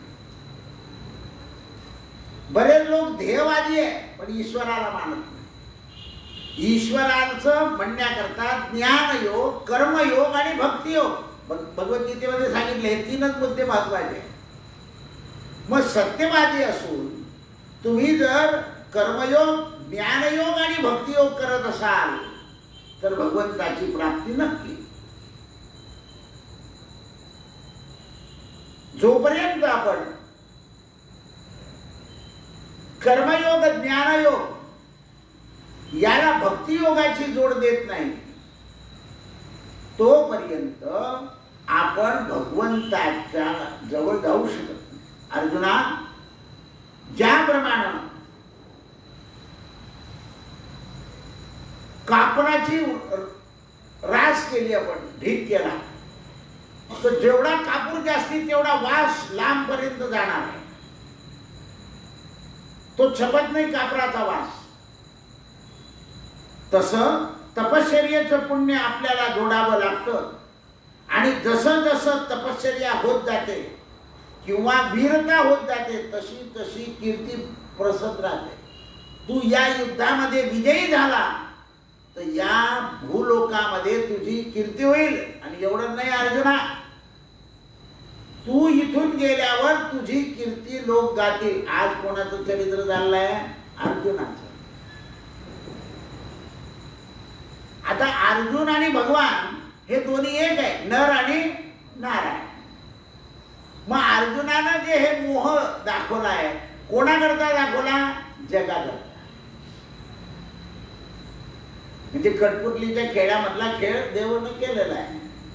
S1: बरेच लोक ध्येयवादी आहे पण ईश्वराला मानत नाही. ईश्वराचं म्हणण्याकरता ज्ञानयोग, कर्मयोग आणि भक्तियोग भगवद्गीतेमध्ये सांगितले. हे तीनच मुद्दे महत्वाचे. मग सत्यवादी असून तुम्ही जर कर्मयोग, ज्ञानयोग आणि भक्तियोग करत असाल तर भगवंताची प्राप्ती नक्की. जोपर्यंत आपण कर्मयोग, ज्ञानयोग याला भक्तियोगाची जोड देत नाही तोपर्यंत आपण भगवंताच्या जवळ जाऊ शकत नाही. अर्जुना, ज्याप्रमाणे कापडाची रास केली, आपण ढीक केला तर जेवढा कापूर जास्ती तेवढा वास लांब पर्यंत जाणार आहे. तो छपत नाही कापराचा वास. तसं तपश्चर्येचं पुण्य आपल्याला जोडावं लागतं आणि जसं जसं तपश्चर्या होत जाते किंवा वीरता होत जाते तशी तशी कीर्ती प्रसत राहते. तू या युद्धामध्ये विजयी झाला तर या भूलोकामध्ये तुझी कीर्ती होईल. आणि एवढं नाही अर्जुना, तू इथून गेल्यावर तुझी कीर्ती लोक गातील. आज कोणाचं चरित्र झालंय? अर्जुनाचं. आता अर्जुन आणि भगवान हे दोन्ही एक आहे, नर आणि नारायण. मग अर्जुनानं जे हे मोह दाखवलाय कोणाकरता दाखवला? जगाकरता. म्हणजे कठपुतलीच्या खेळामधला खेळ देवानं केलेला आहे.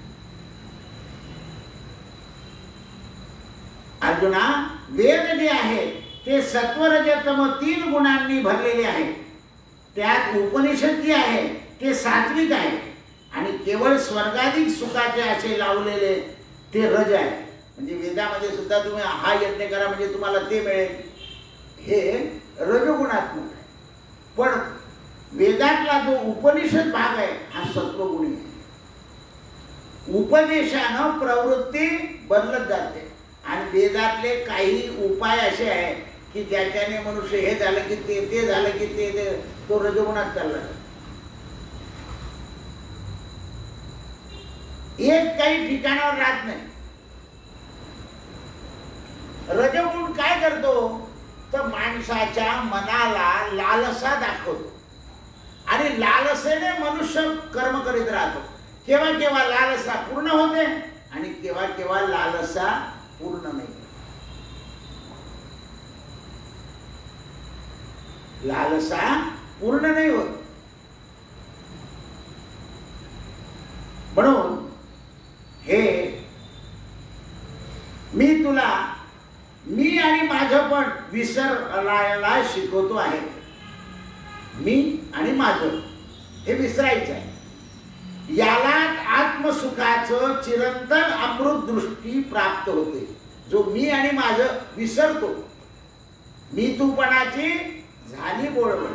S1: अर्जुना, वेद जे आहे ते सत्वरजतम 3 गुणांनी भरलेले आहे. त्यात उपनिषद जे आहे ते सात्विक आहे आणि केवळ स्वर्गाधिक सुखाचे असे लावलेले ते रज आहे. म्हणजे वेदामध्ये सुद्धा तुम्ही हा यज्ञ करा म्हणजे तुम्हाला ते मिळेल, हे रजगुणात्मक आहे. पण वेदातला जो उपनिषद भाग आहे हा सत्वगुणी आहे. उपदेशानं प्रवृत्ती बदलत जाते आणि वेदातले काही उपाय असे आहे की ज्याच्याने मनुष्य हे झालं की ते झालं की ते तो रजगुणात चालला. एक काही ठिकाणावर राहत नाही. रजगुण काय करतो तर माणसाच्या मनाला लालसा दाखवतो आणि लालसेने मनुष्य कर्म करीत राहतो. केव्हा केव्हा लालसा पूर्ण होते आणि केव्हा केव्हा लालसा पूर्ण नाही. लालसा पूर्ण नाही होत. म्हणून हे मी आणि माझं पण विसरायला शिकवतो आहे. मी आणि माझं हे विसरायचं आहे. याला आत्मसुखाचं चिरंतन अमृत दृष्टी प्राप्त होते. जो मी आणि माझं विसरतो, मी तूपणाची झाली बोळवण.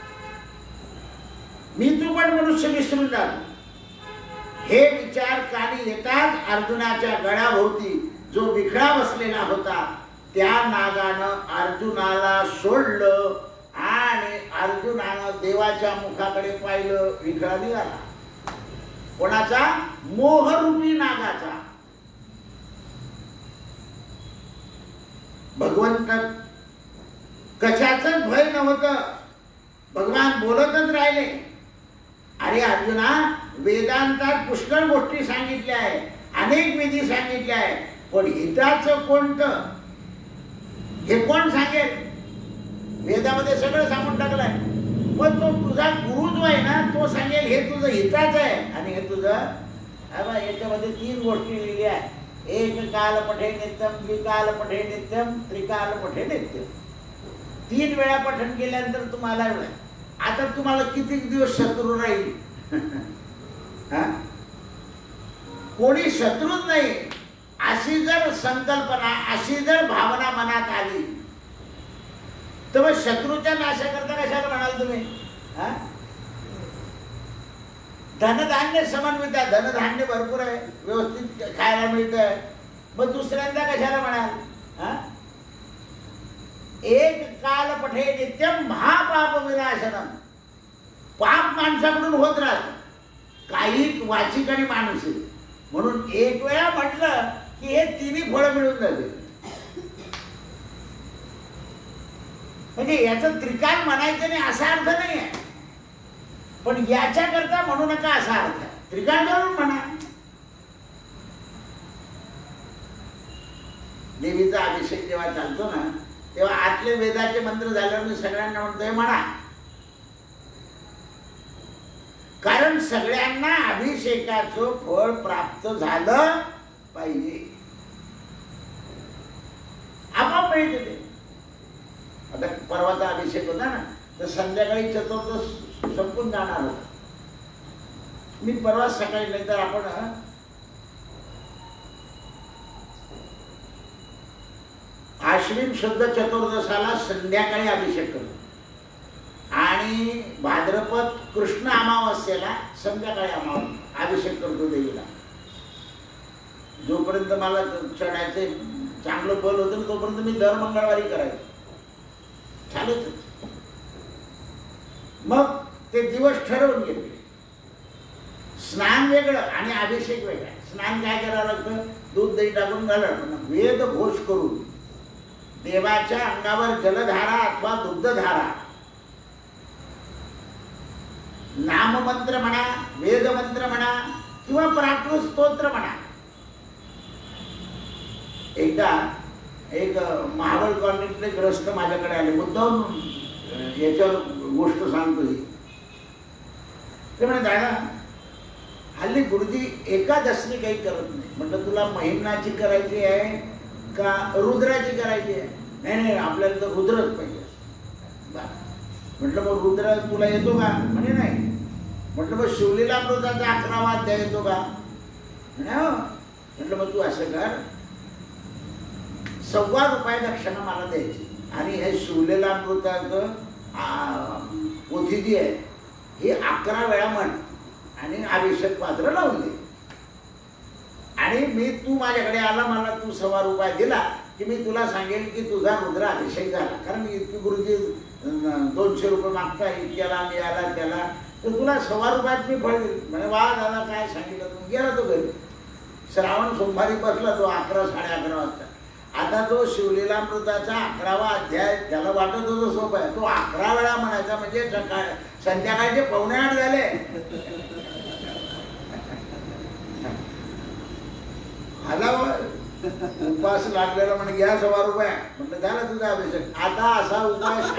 S1: मी तू पण मनुष्य विसरून जातो. हे विचार कानी येतात अर्जुनाच्या गळ्याभोवती जो विखळा बसलेला होता त्या नागानं अर्जुनाला सोडलं आणि अर्जुनानं देवाच्या मुखाकडे पाहिलं. विखळा निघाला. कोणाचा? मोहरूपी नागाचा. भगवंत कशाच भय नव्हतं. भगवान बोलतच राहिले. अरे अर्जुना, वेदांतात पुष्कळ गोष्टी सांगितल्या आहे, अनेक विधी सांगितल्या आहे, पण हिताचं कोणतं हे कोण सांगेल? वेदामध्ये सगळं सांगून टाकलंय. पण तो तुझा गुरु जो आहे ना तो सांगेल हे तुझं हिताचं आहे आणि हे तुझं. याच्यामध्ये 3 गोष्टी लिहिल्या आहे. एक काल पठे नित्यम, द्विकाल पठे नित्यम, त्रिकाल पठे नित्यम. 3 वेळा पठण केल्यानंतर तुम्हाला आता तुम्हाला किती दिवस शत्रू राहील? कोणी शत्रूच नाही अशी जर संकल्पना, अशी जर भावना मनात आली तर मग शत्रूच्या नाशाकरता कशाला म्हणाल तुम्ही? धनधान्य समन्वित आहे, धनधान्य भरपूर आहे, व्यवस्थित खायला मिळतंय, मग दुसऱ्यांदा कशाला म्हणाल? एक काल पठे नित्यम महापाप विनाशनम. पाप माणसाकडून होत राहत, काही वाचिक आणि माणूस. म्हणून एक वेळा म्हटलं की हे 3 फळं मिळून जाते. म्हणजे याचं त्रिकाल म्हणायचं नाही असा अर्थ नाही आहे, पण याच्याकरता म्हणू नका असा अर्थ आहे. त्रिकाल जरूर म्हणा. देवीचा अभिषेक जेव्हा चालतो ना तेव्हा आतले वेदाचे मंत्र झाल्यावर मी सगळ्यांना म्हणतोय म्हणा, कारण सगळ्यांना अभिषेकाचं फळ प्राप्त झालं पाहिजे. आपोआप मिळते ते. आता परवाचा अभिषेक होता ना तर संध्याकाळी चतुर्दश संपून जाणार होता. मी परवा सकाळी, नाही तर आपण आश्विन शुद्ध चतुर्दशाला संध्याकाळी अभिषेक करतो आणि भाद्रपद कृष्ण अमावस्येला संध्याकाळी अभिषेक करतो देवीला. जोपर्यंत मला चढायचे चांगलं बल होतं तोपर्यंत मी दर मंगळवारी करायचो, चालूच. मग ते दिवस ठरवून घेतले. स्नान वेगळं आणि अभिषेक वेगळा. स्नान काय करावं लागतं? दूध दही टाकून घालावं, वेद घोष करून देवाच्या अंगावर जलधारा अथवा दुग्धधारा, नाममंत्र म्हणा, वेदमंत्र म्हणा किंवा प्राकृत स्तोत्र म्हणा. एकदा एक महाबळ कॉलनीतले ग्रस्त माझ्याकडे आले, मुद्दाम याच्यावर गोष्ट सांगतो ही. ते म्हणे, दादा हल्ली गुरुजी एकादशनी काही करत नाही. म्हटलं तुला महिन्याची करायची आहे का रुद्राची करायची आहे? नाही नाही, आपल्याला तर रुद्रच पाहिजे. म्हटलं मग रुद्र तुला येतो का? म्हणे नाही. म्हटलं मग शिवलीलामृताचा 11वा अध्याय येतो का? म्हणे हो. म्हटलं मग तू असं कर, ₹1,000 दक्षिणा मला द्यायची आणि हे शिवलीलामृताचं पोथी जी आहे ही 11 वेळा म्हण आणि अभिषेक पात्र लावून दे. आणि मी तू माझ्याकडे आला, मला तू ₹1,000 दिला की मी तुला सांगेन की तुझा रुद्र अभिषेक झाला. कारण इतकी गुरुजी ₹200 मागता, इतक्याला मी आला त्याला, तर तुला ₹1,000 मी फळ देईल. म्हणजे वा दादा काय सांगितलं तू. गेला तो घरी. श्रावण सोमवारी बसला तो 11 साडे 11 वाजता. आता तो शिवलीलामृताचा 11वा अध्याय त्याला वाटत होतो सोपा आहे, तो 11 वेळा म्हणायचा. म्हणजे संध्याकाळचे 7:45 झाले. आला उपास लागलेला म्हणजे घ्या ₹1,000. म्हटलं झाला तुझा अभिषेक. आता असा उपास.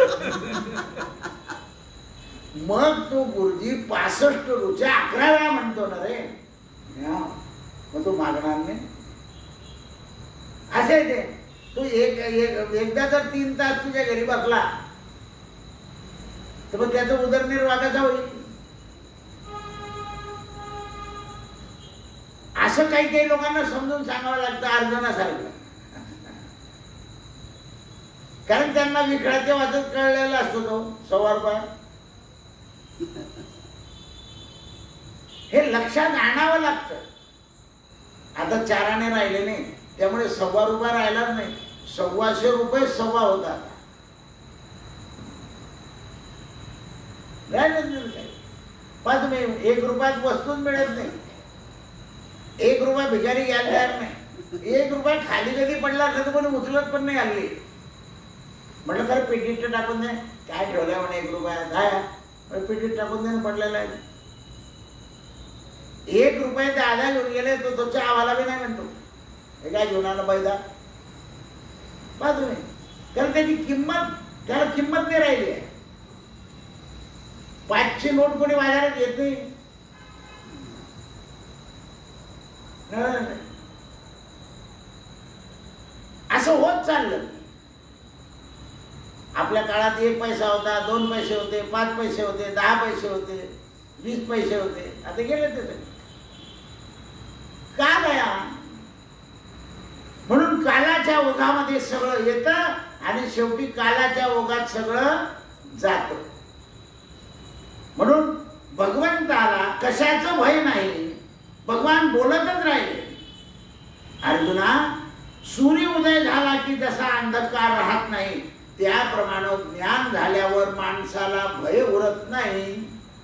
S1: मग तो गुरुजी 65 रुच्या 11 वेळा म्हणतो ना रे. मग तो मागणार नाही असे ते. तू एकदा जर 3 तास तुझ्या घरी बसला तर मग त्याचा उदरनिर्वाह कसा होईल? असं काही काही लोकांना समजून सांगावं लागतं अर्जुनासारखं. कारण त्यांना विखळाचे वाचत कळलेला असतो तो ₹1,000. हे लक्षात आणावं लागतं. आता 4 आणे राहिले नाही, त्यामुळे ₹1,000 राहिला नाही, ₹1,200 सव्वा होता. पण तुम्ही ₹1 वस्तूच मिळत नाही. ₹1 भिकारी घ्यायला तयार नाही. ₹1 खाली कधी पडला तर कोणी उचलत पण नाही हल्ली. म्हटलं खरं पेटीत टाकून दे. काय ठेवलंय म्हणे ₹1 काय पेटीत टाकून दे, पडलेला आहे. ₹1 दादा घेऊन गेले तो तुमच्या आम्हाला बी नाही म्हणतो. हे काय घेऊन आलं पैदा बाजू नाही. कारण त्याची किंमत, त्याला किंमत नाही राहिली आहे. 5ची नोट कोणी बाजारात येत नाही. असं होत चाललं. आपल्या काळात 1 पैसा होता, 2 पैसे होते, 5 पैसे होते, 10 पैसे होते, 20 पैसे होते. आता गेले ते का गया? म्हणून कालाच्या ओघामध्ये सगळं येतं आणि शेवटी कालाच्या ओघात सगळं जातं. म्हणून भगवंताला कशाचं भय नाही. भगवान बोलतच राहिले. अर्जुना, सूर्य उदय झाला की जसा अंधकार राहत नाही त्याप्रमाणे ज्ञान झाल्यावर माणसाला भय उरत नाही.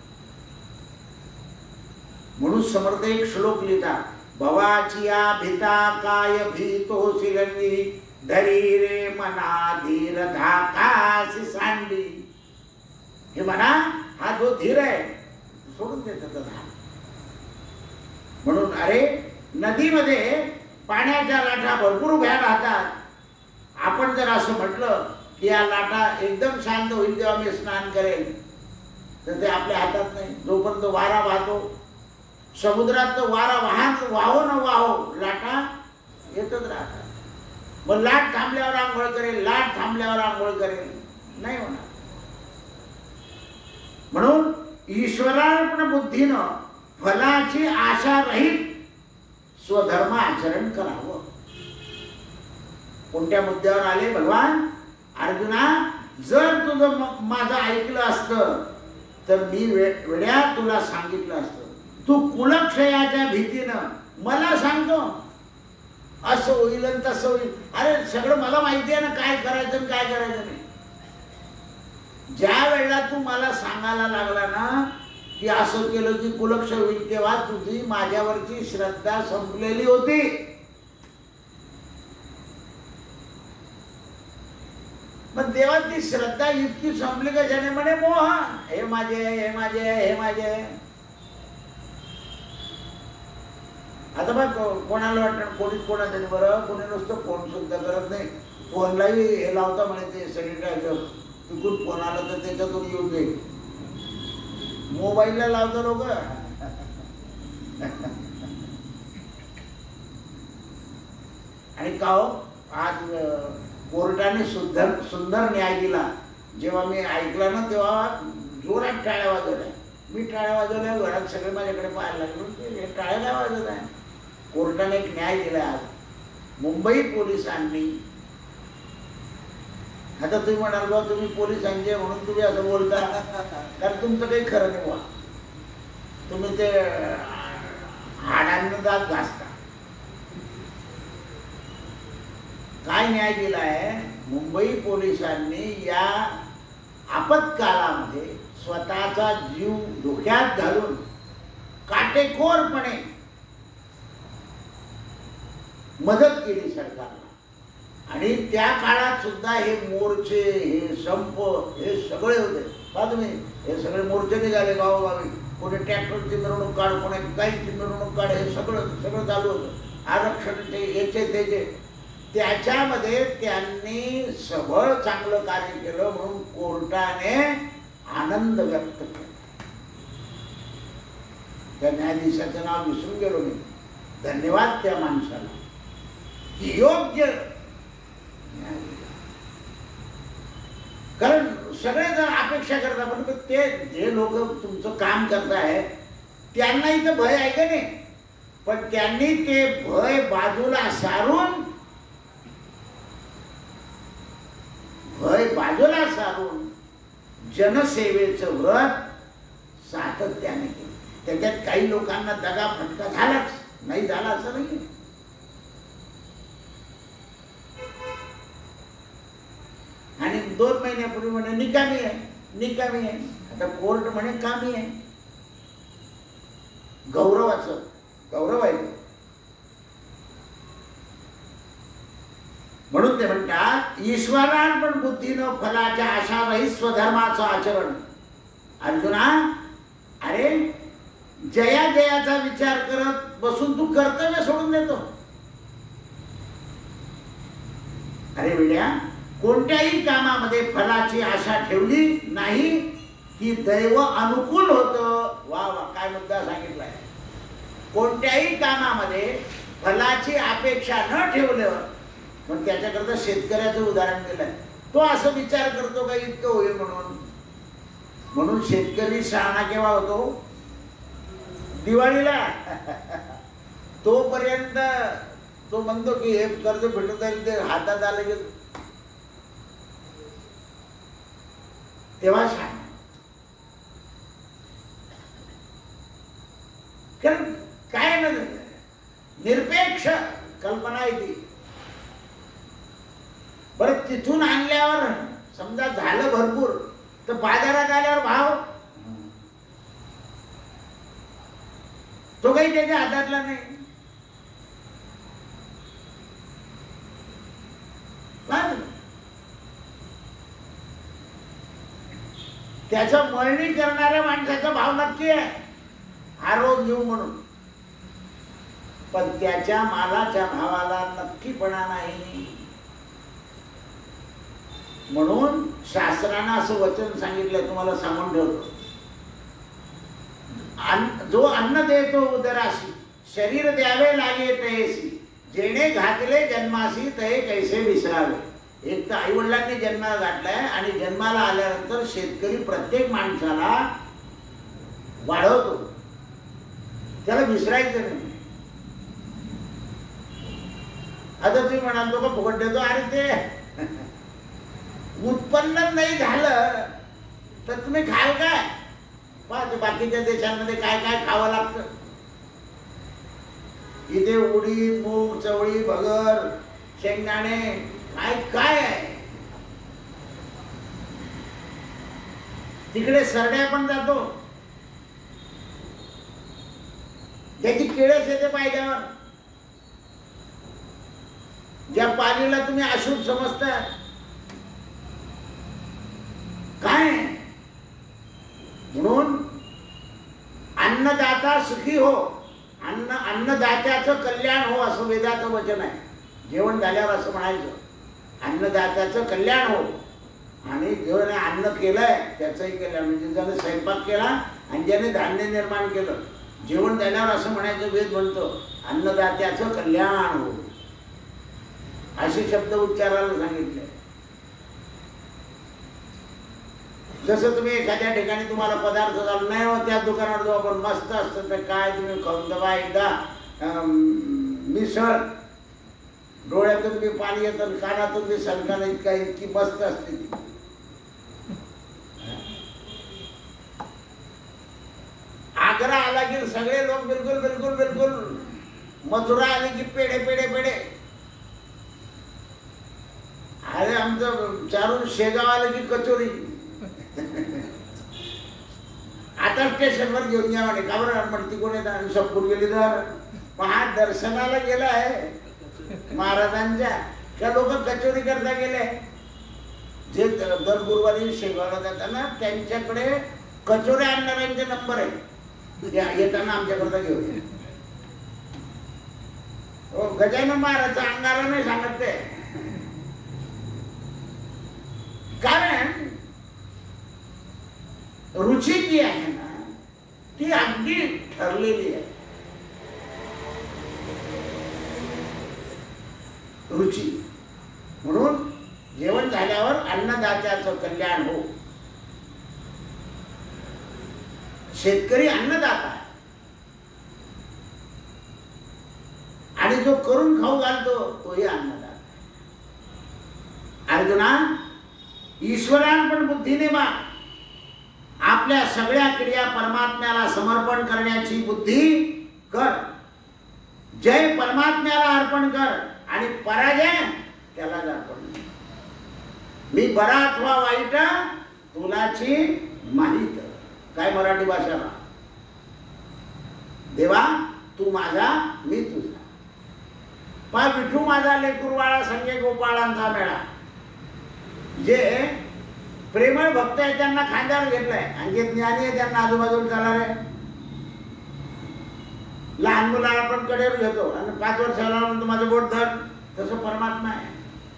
S1: म्हणून समर्थ एक श्लोक लिहितात, भवाचिया भीता काय भीतोसी लंडी, धरी रे मना धीर धाकासी सांडी. हे म्हणा, हा जो धीर आहे सोडून देतात. म्हणून अरे नदीमध्ये पाण्याच्या लाटा भरपूर उभ्या राहतात. आपण जर असं म्हटलं की या लाटा एकदम शांत होईल तेव्हा मी स्नान करेल, तर ते आपल्या हातात नाही. जोपर्यंत वारा वाहतो, समुद्रात वारा वाहो न वाहो, लाटा येतच राहतात. मग लाट थांबल्यावर आंघोळ करेल, लाट थांबल्यावर आंघोळ करेल, नाही होणार. म्हणून ईश्वरार्पण बुद्धीनं फलाची आशा रहित स्वधर्म आचरण करावं. कोणत्या मुद्द्यावर आले भगवान? अर्जुना, जर तुझं माझं ऐकलं असतं तर मी वेड्या तुला सांगितलं असतं. तू कुलक्षयाच्या भीतीनं मला सांगतो असं होईल आणि तसं होईल. अरे सगळं मला माहिती आहे ना काय करायचं आणि काय करायचं नाही. ज्या वेळेला तू मला सांगायला लागला ना की असं केलं की कुलक्ष होईल, तेव्हा तुझी माझ्यावरची श्रद्धा संपलेली होती. मग देवा ती श्रद्धा इतकी संपली का ज्याने म्हणे मोह, हे माझे हे माझे हे माझे. आता बघ कोणाला वाटतं कोणीच कोणाचं नाही बरं, कोणी नुसतं फोन सुद्धा करत नाही. फोनलाही हे लावता म्हणे ते सॅनिटायझर, तिकून फोन आला तर त्याच्यातून येऊन दे. मोबाईलला लावतो लोक. आणि का हो आज कोर्टाने सुंदर न्याय दिला. जेव्हा मी ऐकला ना तेव्हा जोरात टाळ्या वाजवल्या. मी टाळ्या वाजवल्या, घरात सगळे माझ्याकडे पाहायला लागले, हे टाळ्या काय वाजवत आहे. कोर्टाने एक न्याय दिला आज. मुंबई पोलिसांनी, आता तुम्ही म्हणाल बा तुम्ही पोलिसांचे म्हणून तुम्ही असं बोलता, कारण तुमचं काही खरं नाही बा. तुम्ही ते हाडांना दात घासता. काय न्याय दिला आहे, मुंबई पोलिसांनी या आपत्कालामध्ये स्वतःचा जीव धोक्यात घालून काटेकोरपणे मदत केली सरकारला. आणि त्या काळात सुद्धा हे मोर्चे, हे संप, हे सगळे होते. पहा तुम्ही, हे सगळे मोर्चे निघाले गावोगावी. कोणी ट्रॅक्टरची मिरवणूक काढ, कोणी गाईची मिरवणूक काढ, हे सगळं चालू होतं. आरक्षणाचे याचे त्याचे. त्याच्यामध्ये त्यांनी सबळ चांगलं कार्य केलं म्हणून कोर्टाने आनंद व्यक्त केला. त्या न्यायाधीशाचं नाव विसरून गेलो मी. धन्यवाद त्या माणसाला की योग्य न्याय दिला. कारण सगळे जण अपेक्षा करतात, पण ते जे लोक तुमचं काम करताय त्यांना इथं भय आहे का नाही. पण त्यांनी ते भय बाजूला सारून जनसेवेचं व्रत सातत्याने केलं. त्याच्यात काही लोकांना दगा फटका झालाच, नाही झाला असं नाही. आणि 2 महिन्यापूर्वी म्हणे निकामी आहे. आता कोर्ट म्हणे कामी आहे. गौरव आहे. म्हणून ते म्हणतात ईश्वरान पण बुद्धीनं फलाच्या आशारहित स्वधर्माचं आचरण. अर्जुना, अरे जयाचा विचार करत बसून तू कर्तव्य सोडून देतो. अरे वेड्या, कोणत्याही कामामध्ये फलाची आशा ठेवली नाही की दैव अनुकूल होतं. वा वा, काय मुद्दा सांगितलाय. कोणत्याही कामामध्ये फलाची अपेक्षा न ठेवल्यावर, पण त्याच्याकरता शेतकऱ्याचं उदाहरण दिलंय. तो असं विचार करतो का इतकं होईल म्हणून शेतकरी शहाणा केव्हा होतो? दिवाळीला. तोपर्यंत तो म्हणतो की हे कर्ज भेटत जाईल, ते हातात आलं की तेव्हा शहाणा. कारण काय ना, निरपेक्ष कल्पना आहे ती. बरं, तिथून आणल्यावर समजा झालं भरपूर, तर बाजारात आल्यावर भाव तो काही त्याच्या हातातला नाही. त्याचा मळणी करणाऱ्या माणसाचा भाव नक्की आहे, हा रोज घेऊ म्हणून. पण त्याच्या मालाच्या भावाला नक्कीपणा नाही. म्हणून शास्त्रानं असं वचन सांगितलं, तुम्हाला सांगून ठेवतो. जो अन्न देतो उदराशी, शरीर द्यावे लागे तैसी, जेणे घातले जन्मासी तहे कैसे विसरावे. एक तर आई वडिलांनी जन्माला घातलाय आणि जन्माला आल्यानंतर शेतकरी प्रत्येक माणसाला वाढवतो, त्याला विसरायचं नाही. आता तुम्ही म्हणाल तो का फुकट देतो, अरे ते उत्पन्न नाही झालं तर तुम्ही खाल काय? बाकीच्या देशांमध्ये काय काय खावं लागतं. इथे उडीद, मूग, चवळी, भगर, शेंगदाणे काय काय आहे. तिकडे सरड्या पण जातो, त्याची किळस येते पायद्यावर. ज्या पाणीला तुम्ही अशुभ समजता काय. म्हणून अन्नदाता सुखी हो, अन्नदात्याचं कल्याण हो असं वेदाचं वचन आहे. जेवण झाल्यावर असं म्हणायचं, अन्नदात्याचं कल्याण हो. आणि जेव्हा अन्न केलंय त्याचंही कल्याण, म्हणजे ज्याने स्वयंपाक केला आणि ज्याने धान्य निर्माण केलं, जेवण झाल्यावर असं म्हणायचं वेद म्हणतो, अन्नदात्याचं कल्याण हो, असे शब्द उच्चारायला सांगितले. जसं तुम्ही एखाद्या ठिकाणी तुम्हाला पदार्थ झाला नाही हो, त्या दुकानावर जो आपण मस्त असतं तर काय तुम्ही खाऊन दबा एकदा मिसळ, डोळ्यातून बी पाणी येतं, कानातून बी सणकाना इतकी मस्त असते ती. आग्रा आला की सगळे लोक बिलकुल बिलकुल बिलकुल, मथुरा आली की पेढे पेढे पेढे. अरे आमचं चारून शेगाव आलं की कचोरी. आता स्टेशनवर घेऊन या म्हणे, का बरं म्हणती कोण येतात, सपूर गेली तर हा दर्शनाला गेलाय महाराजांच्या, त्या लोक कचोरी करता गेले. जे दर गुरुवारी शेगावला जाताना त्यांच्याकडे कचोऱ्या आणणाऱ्यांचे नंबर आहे, येताना आमच्याकडे घेऊन. हो, गजानन महाराजचा अंगारा नाही सांगत ते, कारण रुची जी आहे ना ती अगदी ठरलेली आहे. रुची. म्हणून जेवण झाल्यावर अन्नदात्याचं कल्याण हो. शेतकरी अन्नदाता आहे, आणि जो करून खाऊ घालतो तोही अन्नदाता आहे. अर्जुना, ईश्वरान पण बुद्धीने मा, आपल्या सगळ्या क्रिया परमात्म्याला समर्पण करण्याची बुद्धी कर. जय परमात्म्याला अर्पण कर आणि पराजय त्याला अर्पण. मी बरा अथवा वाईट तुलाची माहित. काय मराठी भाषेला, देवा तू माझा मी तुझा. पा विठू माझा लेकुरवाळा संगे गोपाळांचा मेळा. जे प्रेमळ भक्त आहे त्यांना खांद्यावर घेतलाय, आणि जे ज्ञानी आहे त्यांना आजूबाजूला चालणार आहे. लहान मुलाला आपण कडेवर घेतो आणि 5 वर्षाला म्हणतो माझं बोट धर, तसं परमात्मा आहे.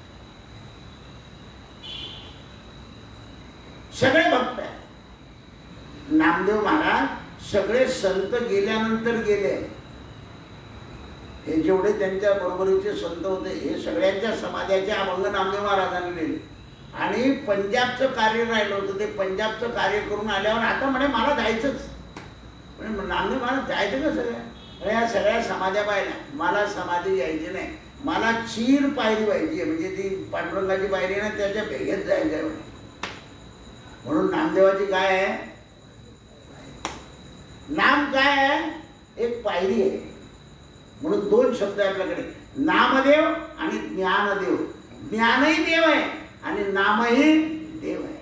S1: सगळे भक्त आहे. नामदेव महाराज सगळे संत गेल्यानंतर गेले, हे जेवढे त्यांच्या बरोबरीचे संत होते हे सगळ्यांच्या समाजाचे अभंग नामदेव महाराजांनी लिहिले. आणि पंजाबचं कार्य राहिलं होतं, ते पंजाबचं कार्य करून आल्यावर आता म्हणे मला जायचंच. म्हणजे नामदेव महाराज जायचं का सगळ्या, या सगळ्या समाध्या पाहिल्या, मला समाधी यायची नाही, मला चीर पायरी व्हायची, म्हणजे ती पांडुरंगाची पायरी आहे ना त्याच्या भेगेत जायचं आहे म्हणे. म्हणून नामदेवाची काय आहे, नाम काय आहे, एक पायरी आहे. म्हणून 2 शब्द आहे आपल्याकडे, नामदेव आणि ज्ञानदेव. ज्ञानही देव आहे आणि नामही देव आहे.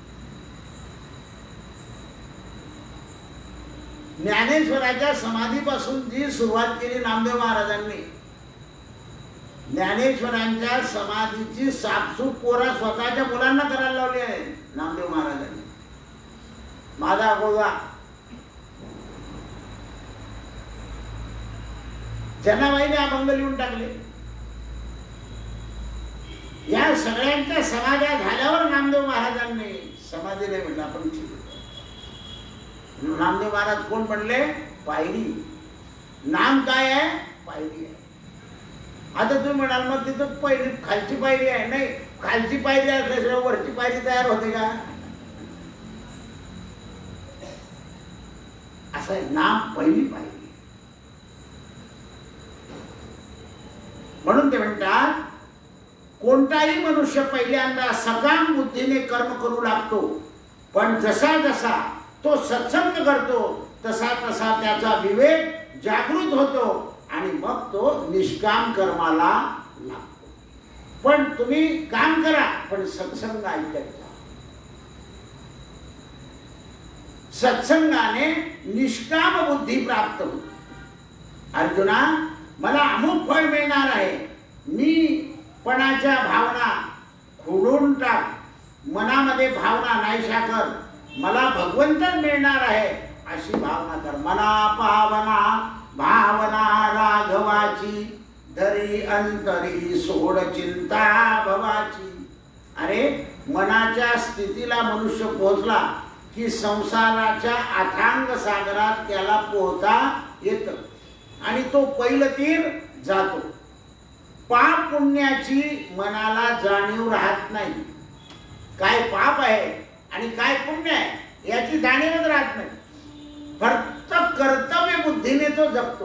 S1: ज्ञानेश्वराच्या समाधीपासून जी सुरुवात केली नामदेव महाराजांनी, ज्ञानेश्वरांच्या समाधीची साफसूफ पोरा स्वतःच्या मुलांना करायला लावली आहे नामदेव महाराजांनी. माझा गोगा जनाबाईने अभंग लिहून टाकले. या सगळ्यांच्या समाध्या झाल्यावर नामदेव महाराजांनी समाधी नाही म्हटलं आपण. नामदेव महाराज कोण म्हणले, पायरी. नाम काय आहे, पायरी आहे. आता तुम्ही म्हणाल मग तिथं पहिली खालची पायरी आहे. नाही, खालची पायरी असल्याशिवाय वरची पायरी तयार होते का. असं आहे, नाम पहिली पायरी. म्हणून ते म्हणतात, कोणताही मनुष्य पहिल्यांदा सकाम बुद्धीने कर्म करू लागतो, पण जसा जसा तो सत्संग करतो तसा तसा त्याचा विवेक जागृत होतो आणि मग तो निष्काम कर्माला लागतो. पण तुम्ही काम करा, पण सत्संग ऐकायचा. सत्संगाने निष्काम बुद्धी प्राप्त होते. अर्जुना, मला अमुक फळ मिळणार आहे, मी पणाच्या भावना खोडून टाक, मनामध्ये भावना नाहीशा कर, मला भगवंत मिळणार आहे अशी भावना कर. मना पावना भावना राघवाची, धरी अंतरी सोड चिंता भवाची. अरे, मनाच्या स्थितीला मनुष्य पोहोचला की संसाराच्या अथांग सागरात त्याला पोहता येतं आणि तो पहिलं तीर जातो. पाप पुण्याची मनाला जाणीव राहत नाही. काय पाप आहे आणि काय पुण्य आहे याची जाणीवच राहत नाही. फक्त कर्तव्य बुद्धीने तो जगतो,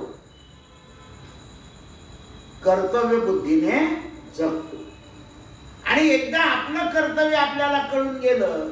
S1: कर्तव्य बुद्धीने जगतो. आणि एकदा आपलं कर्तव्य आपल्याला कळून गेलं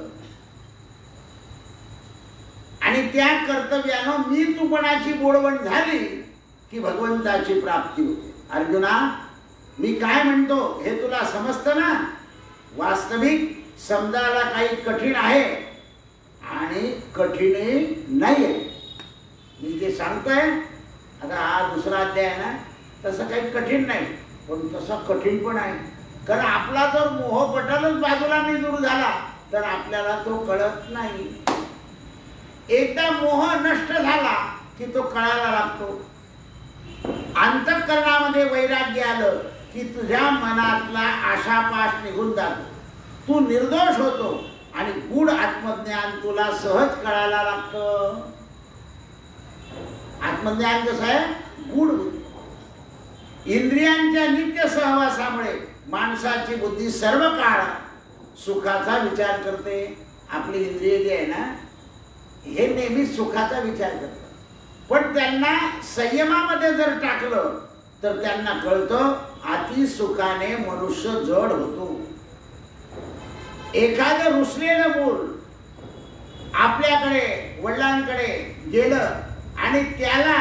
S1: आणि त्या कर्तव्यानं मी तुपणाची बोळवण झाली की भगवंताची प्राप्ती होते. अर्जुना, मी काय म्हणतो हे तुला समजतं ना? वास्तविक समजायला काही कठीण आहे आणि कठीणही नाही आहे. मी जे सांगतोय आता हा दुसरा अध्याय आहे ना, तसं काही कठीण नाही, पण तसा कठीण पण आहे. कारण आपला जर मोहपटलच बाजूला नाही दूर झाला तर आपल्याला तो कळत नाही. एकदा मोह नष्ट झाला की तो कळायला लागतो. अंतःकरणामध्ये वैराग्य आलं की तुझ्या मनातला आशापाश निघून जातो, तू निर्दोष होतो आणि गूढ आत्मज्ञान तुला सहज कळायला लागतं. आत्मज्ञान कसं आहे? गूढ. इंद्रियांच्या नित्य सहवासामुळे माणसाची बुद्धी सर्व काळ सुखाचा विचार करते. आपली इंद्रिय जे आहे ना, हे नेहमी सुखाचा विचार करतात. पण त्यांना संयमामध्ये जर टाकलं तर त्यांना कळतं अति सुखाने मनुष्य जड होतो. एखादं रुसलेलं मूल आपल्याकडे वडिलांकडे गेलं आणि त्याला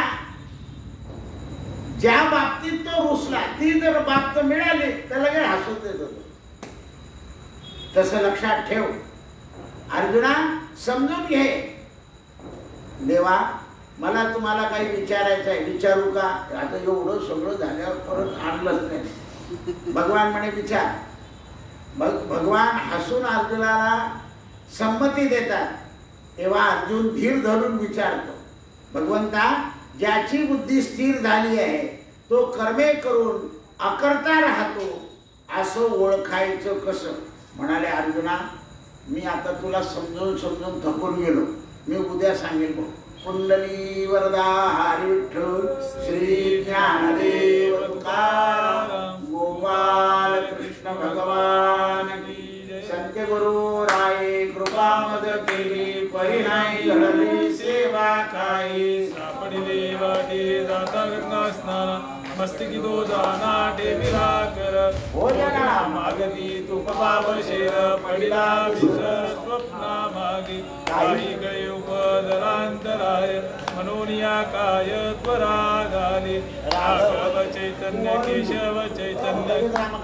S1: ज्या बाबतीत तो रुसला ती जर बाबत मिळाली तर लगेच हसून देत होतो. तसं लक्षात ठेव अर्जुना, समजून घे. देवा, मला तुम्हाला काही विचारायचं आहे, विचारू का? आता एवढं सगळं झाल्यावर परत आणलंच नाही. भगवान म्हणे विचार. भगवान हसून अर्जुनाला संमती देतात. तेव्हा अर्जुन धीर धरून विचारतो, भगवंता, ज्याची बुद्धी स्थिर झाली आहे तो कर्मे करून अकर्ता राहतो, असं ओळखायचं कसं? म्हणाले अर्जुना, मी आता तुला समजून समजून थकून गेलो, मी उद्या सांगेन. बघ, कुंडली वरदा हरी विठ्ठल श्री ज्ञानदेव तुकाराम गोपाल कृष्ण भगवान की जय. संत गुरु राये कृपा मद केली, परिणाई घडली सेवा काही.
S2: सापडिले वाटे जाता गंगा स्नान, मस्तकी तो जाना टेमिला कर. मागती तुप पावशेर, पडिला विसर स्वप्ना मागे. काही गळे उपदरांतराय, मनोनिया काय त्वरा झाले. राघव चैतन्य केशव चैतन्य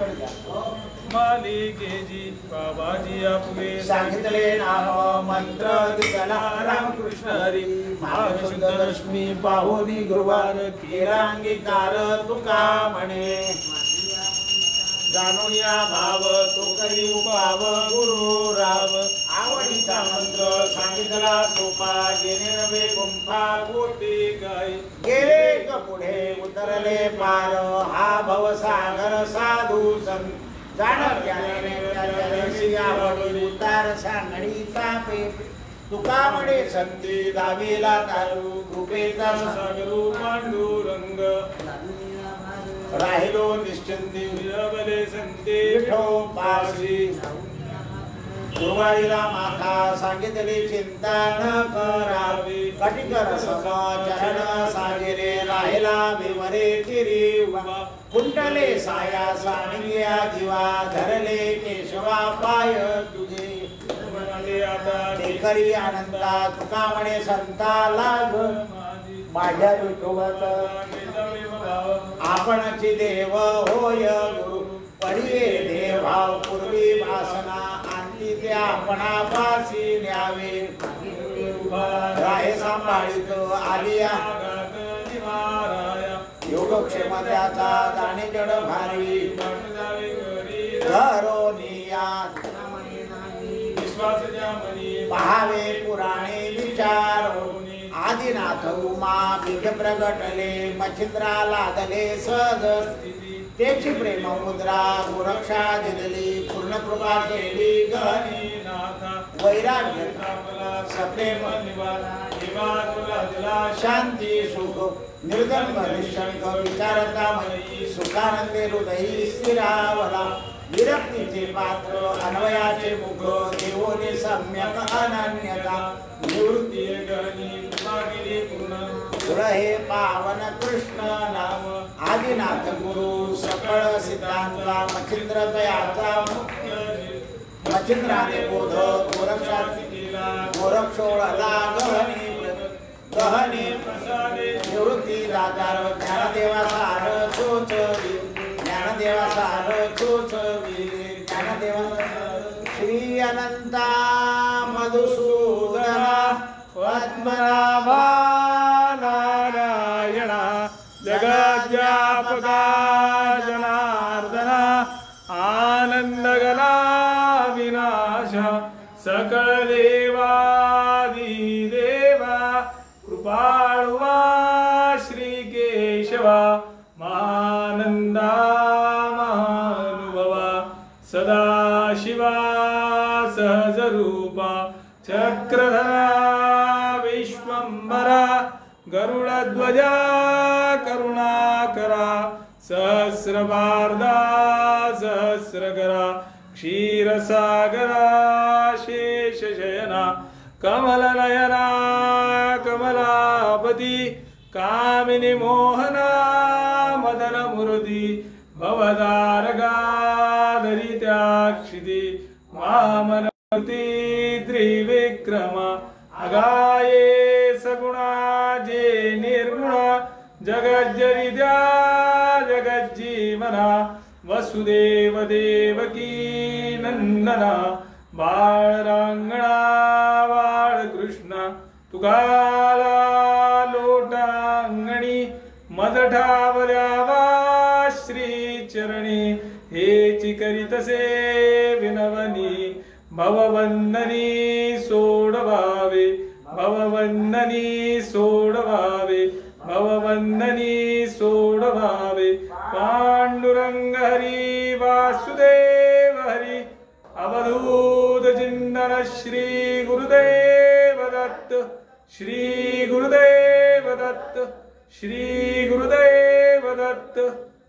S2: मालिकेजी बाबाजी आपले
S1: सांगितले नाम मंत्र दिसला रामकृष्ण हरी. महाशुद्ध रश्मी पाहुनी गुरुवार केला अंगीकार तुका म्हणे. जाणून या भाव तो करी उपाव गुरु राव. आवडीचा मंत्र सांगितला सोपा, गेले नवे गुंफा कोटी गाई. गेले ग पुढे उतरले पार, हा भवसागर साधू संत. जाणत ज्ञानाने आवडी उतार सांगडीचा पेप. तुका म्हणे संती दावीला तारू, कृपेचा
S2: सागरू पांडुरंग.
S1: राहिलो निश्चिंती
S2: विरवले संते
S1: विठोबाशी. गुरुवारीला माथा सांगितले चिंता न करावी. कटिकर समाचरण सागिरे, राहिला विवरे तिरिवा. कुंडले साया सांगिया दिवा, धरले केशवा पाय तुझे.
S2: आता
S1: करी आनंदा तुका म्हणे संताला. माझ्या विठोबाचा आपणची देव होय गुरु परिये देवभाव पूर्वी वासना आणती ते आपणापासी न्यावे राहे सांभाळितो आलिया योगक्षेम त्याचा जाणे जड भारी धरोनिया पहावे पुराणे विचारो आदिनाथ उमा बीज प्रगटले मच्छिंद्रा लादले सहज त्याची प्रेम मुद्रा गोरक्षा दिलेली पूर्ण कृपा केली गहनी वैराग्य सप्रेम शांती सुख निर्दंब निशंक विचारतामयी सुखानंदे हृदयी स्थिरावला विरक्तीचे पात्र अन्वयाचे मुख देवोने सम्यक अनन्यता निवृत्ती गहनी पूर्ण हे पावन कृष्ण नाम आदिनाथ गुरु सकळ सिद्धांता मच्छिंद्र तयाचा मच्छिंद्राने बोध गोरक्षोळला गहने प्रसादे निवृत्ती दातार ज्ञानदेवा सार चोचवी ज्ञानदेवा सार चोचवी ज्ञानदेवा श्री अनंता मधुसूदना पद्मनाभा नारायणा
S2: जगद्व्यापका जनार्दना आनंदगला विनाश सकळ देवादिदेवा कृपाळुवा श्री केशवा महानंदा महानुभवा सदाशिवा सहजरूपा चक्रधरा विश्वंभरा गरुडध्वजा करुणाकरा सहस्रपार्दा सहस्रकरा क्षीरसागरा शेषशयना कमलनयना कमलापति कामिनी मोहना मदनमूर्ति भवदारगा धरित्याक्षिति मामनमूर्ति त्रिविक्रमा अगाये सगुणा जे निर्गुणा जगज्जरित्या जगज्जीवना वसुदेव देवकी नंदना बाळरांगणा बाळकृष्ण तुकाला लोटांगणी मदठावल्यावा श्रीचरणी हेची करीतसे विनवनी भववंदनी सोडवावे भववंदनी सोडवावे भववंदनी सोडवावे पांडुरंग हरी वासुदेव हरी अवधूत चिंतन श्री गुरुदेव दत्त श्री गुरुदेव दत्त श्री गुरुदेव दत्त